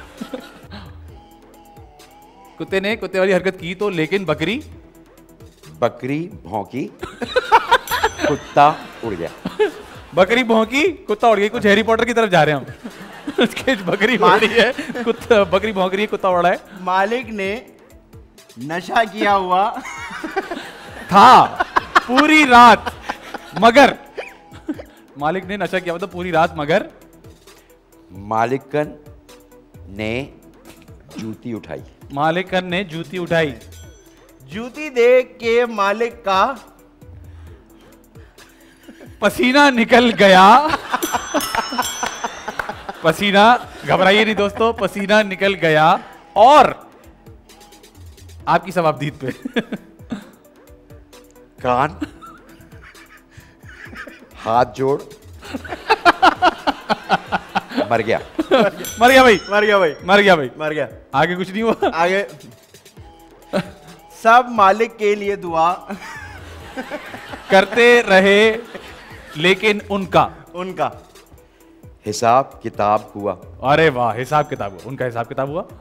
कुत्ते ने कुत्ते वाली हरकत की तो लेकिन बकरी बकरी भौंकी, कुत्ता उड़ गया। बकरी भौंकी, कुत्ता उड़ गई। कुछ हैरी पॉटर की तरफ जा रहे हैं हम। उसके बकरी उड़ रही है, कुत्ता बकरी भौंक रही है, कुत्ता उड़ा है। मालिक ने नशा किया हुआ था पूरी रात मगर मालिक ने नशा किया मतलब पूरी रात मगर मालिकन ने जूती उठाई। मालिकन ने जूती उठाई। जूती देख के मालिक का पसीना निकल गया। पसीना, घबराइए नहीं दोस्तों, पसीना निकल गया और आपकी सवाबदीद पे कान हाथ जोड़ मर गया। मर गया भाई, मर गया भाई, मर गया भाई। मर गया। आगे कुछ नहीं हुआ। आगे सब मालिक के लिए दुआ करते रहे लेकिन उनका उनका हिसाब किताब हुआ। अरे वाह, हिसाब किताब हुआ। उनका हिसाब किताब हुआ।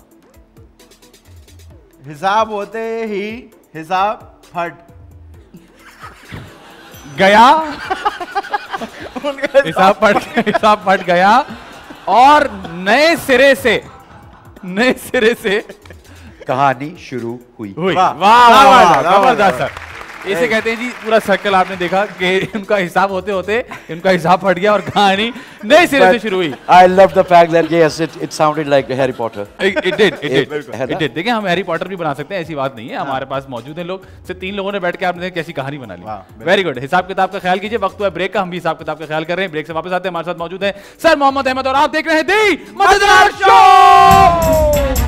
हिसाब होते ही हिसाब फट गया। हिसाब फट हिसाब फट गया और नए सिरे से नए सिरे से कहानी शुरू हुई। हुई। वाह, वाह वाह वाह, वाह, वाह, जबरदस्त वाह। सर। इसे कहते हैं जी पूरा सर्कल आपने देखा कि उनका हिसाब होते होते इनका हिसाब फट गया और कहानी नए सिरे से शुरू हुई। I love the fact that yes, it it sounded like Harry Potter. It it did, it did, है ना? it did। देखिए हम हैरी पॉटर भी बना सकते हैं, ऐसी बात नहीं है। हमारे पास मौजूद हैं लोग। सिर्फ तीन लोगों ने बैठ के आपने देखा कैसी कहानी बना ली। Very good. हिसाब किताब का ख्याल कीजिए। वक्त हुआ ब्रेक का, हम भी हिसाब किताब का ख्याल कर रहे हैं। ब्रेक से वापस आते हैं। हमारे साथ मौजूद है सर मोहम्मद अहमद और आप देख रहे हैं दी मजेदार शो।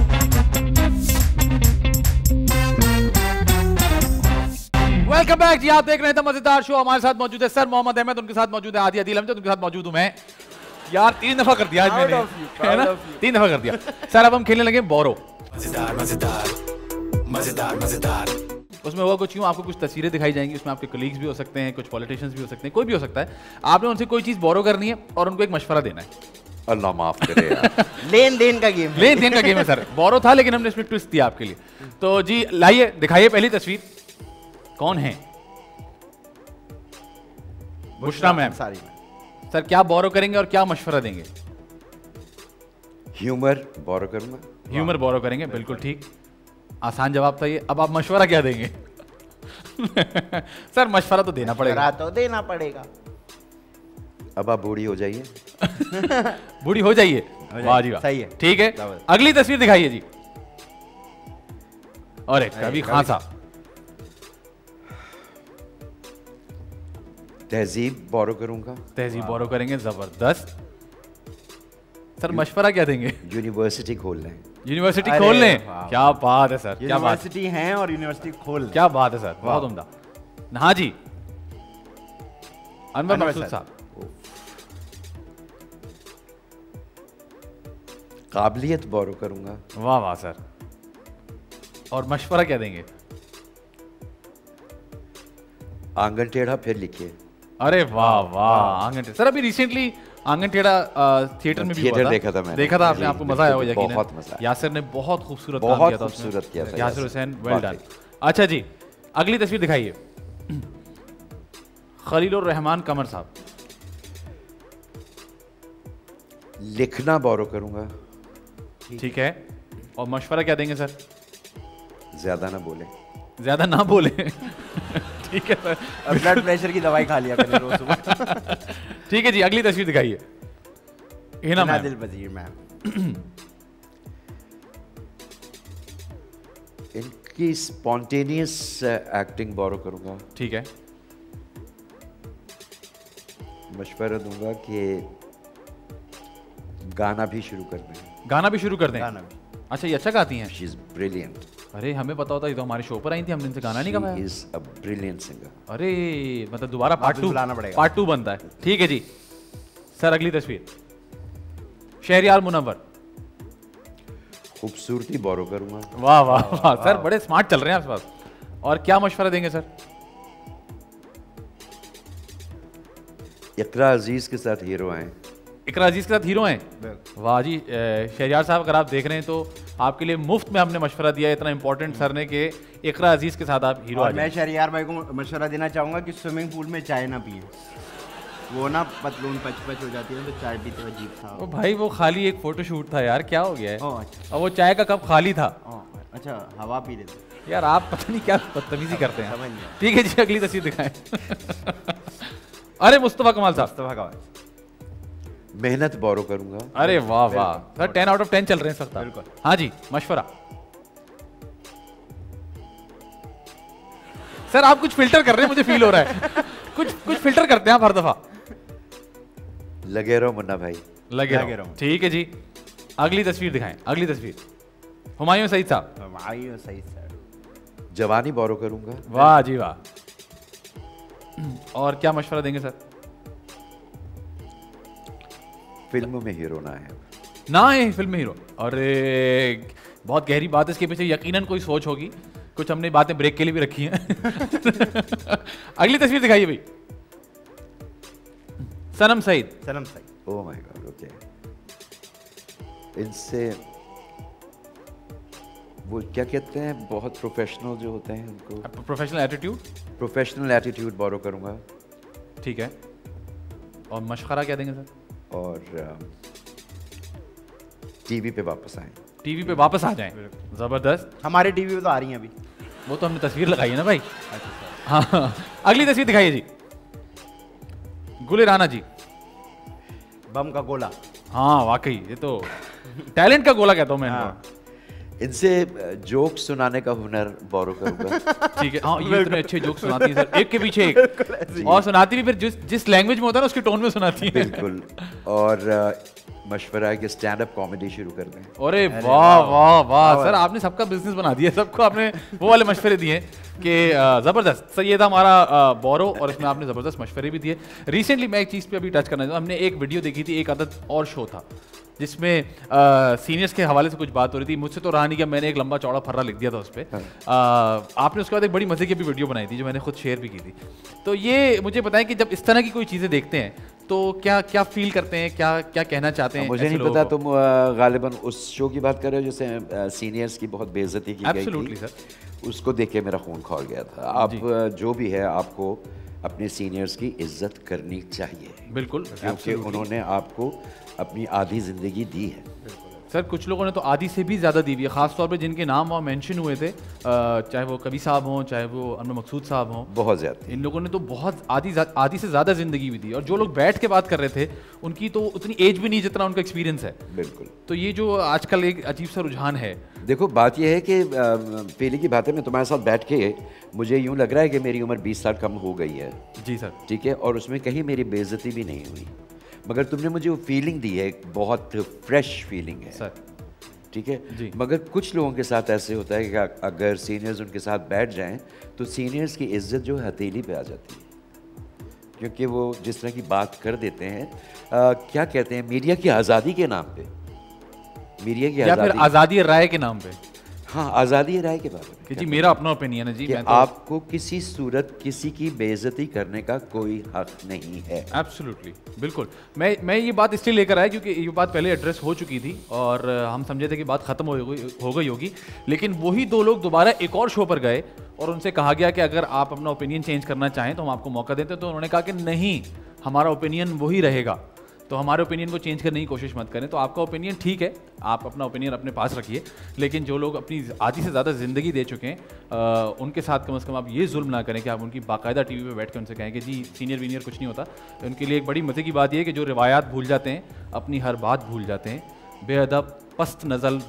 वेलकम बैक जी, आप देख रहे हैं द मजेदार शो। हमारे साथ मौजूद है सर मोहम्मद अहमद, उनके साथ मौजूद है आदि अदील अमजद, उनके साथ मौजूद हूं मैं। यार तीन दफा कर दिया आज मैंने, है ना? तीन दफा कर दिया सर। अब हम खेलने लगे बोरो। मजेदार मजेदार मजेदार मजेदार। उसमें होगा कुछ यूं, आपको कुछ तस्वीरें दिखाई जाएंगी। उसमें आपके कलीग्स भी हो सकते हैं, कुछ पॉलिटिशियंस भी हो सकते हैं, कोई भी हो सकता है। आपने उनसे कोई चीज बोरो करनी है और उनको एक मशवरा देना है। अल्लाह माफ करे यार। लेन देन का गेम लेन देन का गेम है सर। बोरो था लेकिन हमने इसमें ट्विस्ट दिया आपके लिए। तो जी लाइए, दिखाइए पहली तस्वीर। कौन है? बुशरा मैम। सारी सर क्या बोरो करेंगे और क्या मशवरा देंगे? ह्यूमर बोरो करूंगा। ह्यूमर बोरो करेंगे, बिल्कुल ठीक। आसान जवाब था ये। अब आप मशवरा क्या देंगे? सर मशवरा तो देना पड़ेगा। तो देना पड़ेगा। अब आप बूढ़ी हो जाइए। बूढ़ी हो जाइए। वाह जी वाह, सही है। ठीक है। अगली तस्वीर दिखाइए जी। और एक कभी खांसा। तहजीब बोरो करूंगा। तहजीब बोरो करेंगे, जबरदस्त। सर मशवरा क्या देंगे? यूनिवर्सिटी खोल लें। यूनिवर्सिटी अरे खोल लें। वाह, क्या बात है सर, क्या बात, यूनिवर्सिटी हैं और यूनिवर्सिटी खोल क्या बात है सर, बहुत उम्दा। हाँ जी, अनवर अनवर मकसूद सर। साहब। काबिलियत बोरो करूंगा। वाह वाह सर। और मशवरा क्या देंगे? आंगन टेढ़ा फिर लिखिए। अरे वाह वाह, आंगन टेढ़ा। सर अभी रिसेंटली आंगन टेढ़ा थिएटर में भी थिएटर हुआ था। देखा था मैंने। देखा था आपने, जी, आपको मजा आया होगा बिल्कुल, यकीनन। बहुत मजा आया। यासिर ने बहुत खूबसूरत काम बहुत किया था उसमें। खूबसूरत किया था यासिर यासिर। Hussain, well done. वाकई। अच्छा जी, अगली तस्वीर दिखाइए। खलीलुर रहमान कमर साहब। लिखना बोरो करूंगा। ठीक है। और मशवरा क्या देंगे सर? ज्यादा ना बोले। ज्यादा ना बोले। ठीक है सर। ब्लड प्रेशर की दवाई खा लिया करें रोज सुबह। ठीक है जी, अगली तस्वीर दिखाइए। Hina ma'am. Dilpazir ma'am. इनकी स्पॉन्टेनियस एक्टिंग बोरो करूँगा। ठीक है, मशवरा दूंगा कि गाना भी शुरू कर दें। गाना भी शुरू कर दें। गाना भी। अच्छा, ये अच्छा गाती हैं। She is brilliant. अरे हमें पता होता, ये तो हमारे शो पर आई थी, हमने इनसे गाना नहीं गाया। She is a brilliant singer. अरे मतलब दोबारा पार्ट टू बुलाना पड़ेगा। पार्ट टू बनता है। ठीक है जी सर, अगली तस्वीर शहरयार मुनव्वर। खूबसूरती बोरो करूंगा। वाह वाह वाह सर, बड़े स्मार्ट चल रहे हैं आपके पास। और क्या मशवरा देंगे सर? इकरा अजीज के साथ हीरो आए। इकरा अजीज के साथ हीरो हैं। वाह जी, शहरयार साहब अगर आप देख रहे हैं तो आपके लिए मुफ्त में हमने मशवरा दिया है, इतना इंपॉर्टेंट सर ने, कि इकरा अजीज के साथ आप हीरो। और मैं शहरयार भाई को मशवरा देना चाहूंगा कि स्विमिंग पूल में चाय ना पिए, वो ना पतलून पच पच हो जाती है तो चाय पीते हुए अजीब था। ओ भाई वो खाली एक फोटो शूट था यार, क्या हो गया है? ओह, अच्छा। और वो चाय का कप खाली था ओह, अच्छा, हवा पी लेते यार। आप पता नहीं क्या बदतमीजी करते हैं। समझ गया। ठीक है जी, अगली तस्वीर दिखाएं। अरे मुस्तफा कमाल साहब। मुस्तफा का मेहनत बोरो करूंगा। अरे वाह वाह sir, ten out of ten चल रहे हैं सर। बिल्कुल। हाँ जी, मशवरा सर, आप कुछ फिल्टर कर रहे हैं, मुझे फील हो रहा है। कुछ कुछ फिल्टर करते हैं आप हर दफा। लगे रहो मुन्ना भाई। लगे लगे रहो। रहो। ठीक है जी, अगली तस्वीर दिखाएं। अगली तस्वीर हुमायूं सईद साहब। भाई सही सर। जवानी बोरो करूंगा। वाह जी वाह। और क्या मशवरा देंगे सर? फिल्मों में हीरो ना है। ना है फिल्म में हीरो। अरे बहुत गहरी बात है इसके पीछे, यकीनन कोई सोच होगी। कुछ हमने बातें ब्रेक के लिए भी रखी हैं। अगली तस्वीर दिखाइए भाई। सनम सईद। सनम सही। Oh my God, okay. इनसे वो क्या कहते हैं, बहुत प्रोफेशनल जो होते हैं उनको, professional attitude. Professional attitude borrow करूंगा। ठीक है, और मशवरा क्या देंगे सर? और टीवी पे वापस आए। टीवी पे वापस आ जाएं। जबरदस्त। हमारे टीवी पे तो आ रही हैं अभी। वो तो हमने तस्वीर लगाई है ना भाई। हाँ, अगली तस्वीर दिखाइए जी। गुले राना जी। बम का गोला। हाँ वाकई, ये तो टैलेंट का गोला कहता हूँ मैं इनको। इनसे जोक सुनाने का हुनर बोरो करूंगा। ठीक है, हाँ ये इतने अच्छे जोक सुनाती है सर, एक के पीछे एक, और सुनाती भी फिर जिस जिस लैंग्वेज में होता है ना उसके टोन में सुनाती है। बिल्कुल। और मशवरा है कि स्टैंड अप कॉमेडी शुरू कर दें। अरे वाह वाह वाह सर, आपने सबका बिजनेस बना दिया, सबको आपने वो वाले मशवरे दिए कि ज़बरदस्त। सर ये था हमारा बोरो, और इसमें आपने ज़बरदस्त मशवरे भी दिए। रिसेंटली मैं एक चीज़ पे अभी टच करना चाहता हूँ। हमने एक वीडियो देखी थी, एक आदत और शो था जिसमें सीनियर्स के हवाले से कुछ बात हो रही थी। मुझसे तो रहा नहीं कि मैंने एक लंबा चौड़ा फर्रा लिख दिया था उस पर। आपने उसके बाद एक बड़ी मजे की भी वीडियो बनाई थी जो मैंने खुद शेयर भी की थी। तो ये मुझे बताएं कि जब इस तरह की कोई चीज़ें देखते हैं तो क्या क्या फील करते हैं, क्या क्या कहना चाहते हैं? मुझे नहीं पता, तुम गालिबन उस शो की बात कर रहे हो जिससे सीनियर्स की बहुत बेइज्जती की गई थी। सर उसको देख के मेरा खून खौल गया था। आप जो भी है, आपको अपने सीनियर्स की इज्जत करनी चाहिए। बिल्कुल, क्योंकि उन्होंने आपको अपनी आधी जिंदगी दी है। सर कुछ लोगों ने तो आधी से भी ज़्यादा दी हुई है, ख़ासतौर पे जिनके नाम वहाँ मेंशन हुए थे, चाहे वो कबीर साहब हों, चाहे वो अनवर मकसूद साहब हों। बहुत ज़्यादा इन लोगों ने तो बहुत आधी आधी से ज़्यादा ज़िंदगी भी दी, और जो लोग बैठ के बात कर रहे थे उनकी तो उतनी एज भी नहीं जितना उनका एक्सपीरियंस है। बिल्कुल। तो ये जो आजकल एक अजीब सा रुझान है। देखो बात यह है कि पहले की बात है, मैं तुम्हारे साथ बैठ के मुझे यूँ लग रहा है कि मेरी उम्र बीस साल कम हो गई है। जी सर। ठीक है, और उसमें कहीं मेरी बेइज्जती भी नहीं हुई, मगर तुमने मुझे वो फीलिंग दी है, बहुत फ्रेश फीलिंग है सर। ठीक है जी। मगर कुछ लोगों के साथ ऐसे होता है कि अगर सीनियर्स उनके साथ बैठ जाएं तो सीनियर्स की इज्जत जो है हथेली पे आ जाती है, क्योंकि वो जिस तरह की बात कर देते हैं, आ, क्या कहते हैं, मीडिया की आज़ादी के नाम पे, मीडिया की या फिर आज़ादी राय के नाम पे। हाँ, आज़ादी राय के बारे में कि जी मेरा अपना ओपिनियन है जी, कि मैं तो आपको किसी सूरत किसी की बेइज्जती करने का कोई हक नहीं है। एब्सोल्युटली, बिल्कुल। मैं मैं ये बात इसलिए लेकर आया क्योंकि ये बात पहले एड्रेस हो चुकी थी और हम समझे थे कि बात खत्म हो गई हो गई होगी, लेकिन वही दो लोग दोबारा एक और शो पर गए और उनसे कहा गया कि अगर आप अपना ओपिनियन चेंज करना चाहें तो हम आपको मौका देते हैं। तो उन्होंने कहा कि नहीं, हमारा ओपिनियन वही रहेगा, तो हमारे ओपिनियन को चेंज करने की कोशिश मत करें। तो आपका ओपिनियन ठीक है, आप अपना ओपिनियन अपने पास रखिए, लेकिन जो लोग अपनी आधी से ज़्यादा ज़िंदगी दे चुके हैं आ, उनके साथ कम से कम आप ये जुल्म ना करें कि आप उनकी बाकायदा टीवी पे बैठ के उनसे कहें कि जी सीनियर वीनियर कुछ नहीं होता। उनके लिए एक बड़ी मज़े की बात यह है कि जो रिवायात भूल जाते हैं, अपनी हर बात भूल जाते हैं, बेअदब, पस्त नज़ल,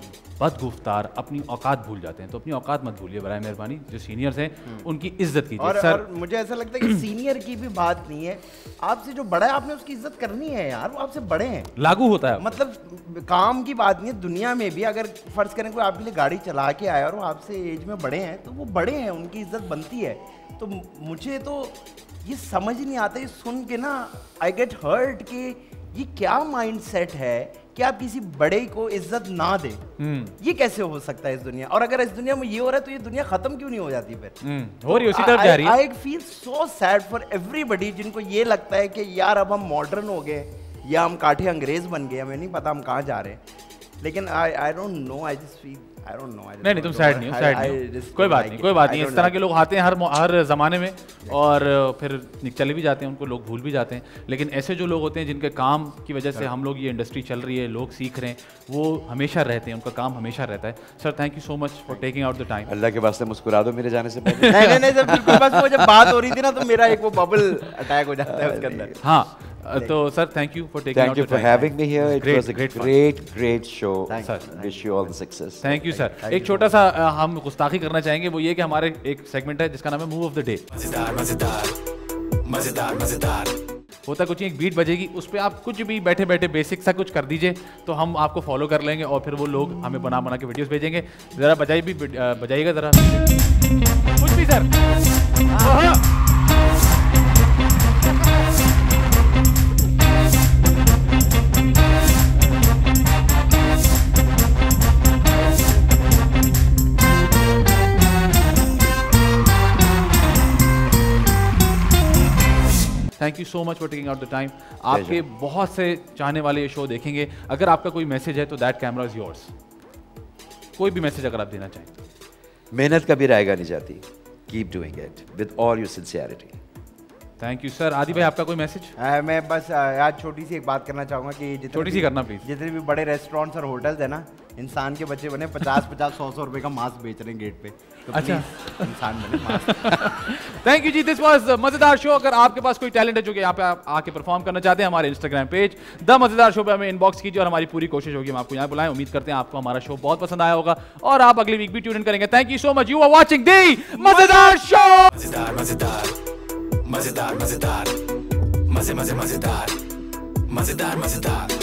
बदगुफ्तार, अपनी औकात भूल जाते हैं। तो अपनी औकात मत भूलिए बराए मेहरबानी। जो सीनियर्स हैं उनकी इज्जत कीजिए। और, सर और मुझे ऐसा लगता है कि सीनियर की भी बात नहीं है, आपसे जो बड़ा है आपने उसकी इज्जत करनी है यार, वो आपसे बड़े हैं, लागू होता है। मतलब काम की बात नहीं है। दुनिया में भी अगर फर्ज करें कोई आपके लिए गाड़ी चला के आया और वो आपसे एज में बड़े हैं, तो वो बड़े हैं, उनकी इज्जत बनती है। तो मुझे तो ये समझ नहीं आता, ये सुन के ना आई गेट हर्ट कि ये क्या माइंडसेट है कि आप किसी बड़े को इज्जत ना दे। ये कैसे हो सकता है इस दुनिया? और अगर इस दुनिया में ये हो रहा है तो ये दुनिया खत्म क्यों नहीं हो जाती फिर? हो रही उसी तरफ जा रही है। I feel so sad for everybody जिनको ये लगता है कि यार अब हम मॉडर्न हो गए या हम काठे अंग्रेज बन गए, हमें नहीं पता हम कहाँ जा रहे हैं। लेकिन I I don't know, I just feel I don't know, I नहीं नहीं तुम सैड नहीं हो, सैड नहीं हो। कोई बात नहीं, कोई बात नहीं। इस तरह के लोग आते हैं हर हर ज़माने में और फिर चले भी जाते हैं, उनको लोग भूल भी जाते हैं। लेकिन ऐसे जो लोग होते हैं जिनके काम की वजह से हम लोग ये इंडस्ट्री चल रही है, लोग सीख रहे हैं, वो हमेशा रहते हैं, उनका काम हमेशा रहता है। Sir thank you so much for taking out the time. अल्लाह के वास्ते मुस्कुरा दो मेरे जाने से पहले। नहीं नहीं नहीं सर, बिल्कुल। बस वो जब बात हो रही थी ना तो मेरा एक वो बबल अटैक हो जाता है उसके अंदर। हाँ तो sir thank you for taking Thank you for having me here. It Great, was a great fun. great, great show. Thank you. Wish you all the success. Thank you sir. एक छोटा सा अ, हम गुस्ताखी करना चाहेंगे, वो ये कि हमारे एक सेगमेंट है जिसका नाम है मूव ऑफ द डे। मजेदार मजेदार मजेदार मजेदार। होता कुछ नहीं, एक बीट बजेगी, उस पर आप कुछ भी बैठे बैठे बेसिक सा कुछ कर दीजिए तो हम आपको फॉलो कर लेंगे और फिर वो लोग हमें बना बना के वीडियोस भेजेंगे। ज़रा बजाई भी अ, बजाइएगा ज़रा कुछ भी सर। हाँ। Thank you so much for taking out the time. आपके बहुत से चाहने वाले ये शो देखेंगे। अगर आपका कोई मैसेज है तो दैट कैमरा इज योर्स। कोई भी मैसेज अगर आप देना चाहें। मेहनत कभी रायगा नहीं जाती। Keep doing it with all your sincerity. Thank you sir. Adi भाई आपका कोई मैसेज? आ, मैं बस आ, आज छोटी सी एक बात करना चाहूँगा कि जितने छोटी सी भी- करना प्लीज। जितने भी बड़े रेस्टोरेंट्स और होटल्स है ना, इंसान के बच्चे बने पचास पचास सौ सौ रुपए का मास्क बेच रहे हैं गेट पे। तो अच्छा। please, इंसान बने मास्क। थैंक यू जी, दिस वाज मजेदार शो। अगर आपके पास कोई टैलेंट है जो कि यहाँ पे आप आके परफॉर्म करना चाहते हैं, हमारे इंस्टाग्राम पेज द मजेदार शो पे हमें इनबॉक्स कीजिए और हमारी पूरी कोशिश होगी हम आपको यहाँ बुलाएं। उम्मीद करते हैं आपको हमारा शो बहुत पसंद आया होगा और आप अगली वीक भी ट्यून इन करेंगे। Thank you so much. You are watching the मजेदार शो। मजेदार मजेदार मजेदार मजेदार मजे मजे मजेदार मजेदार मजेदार।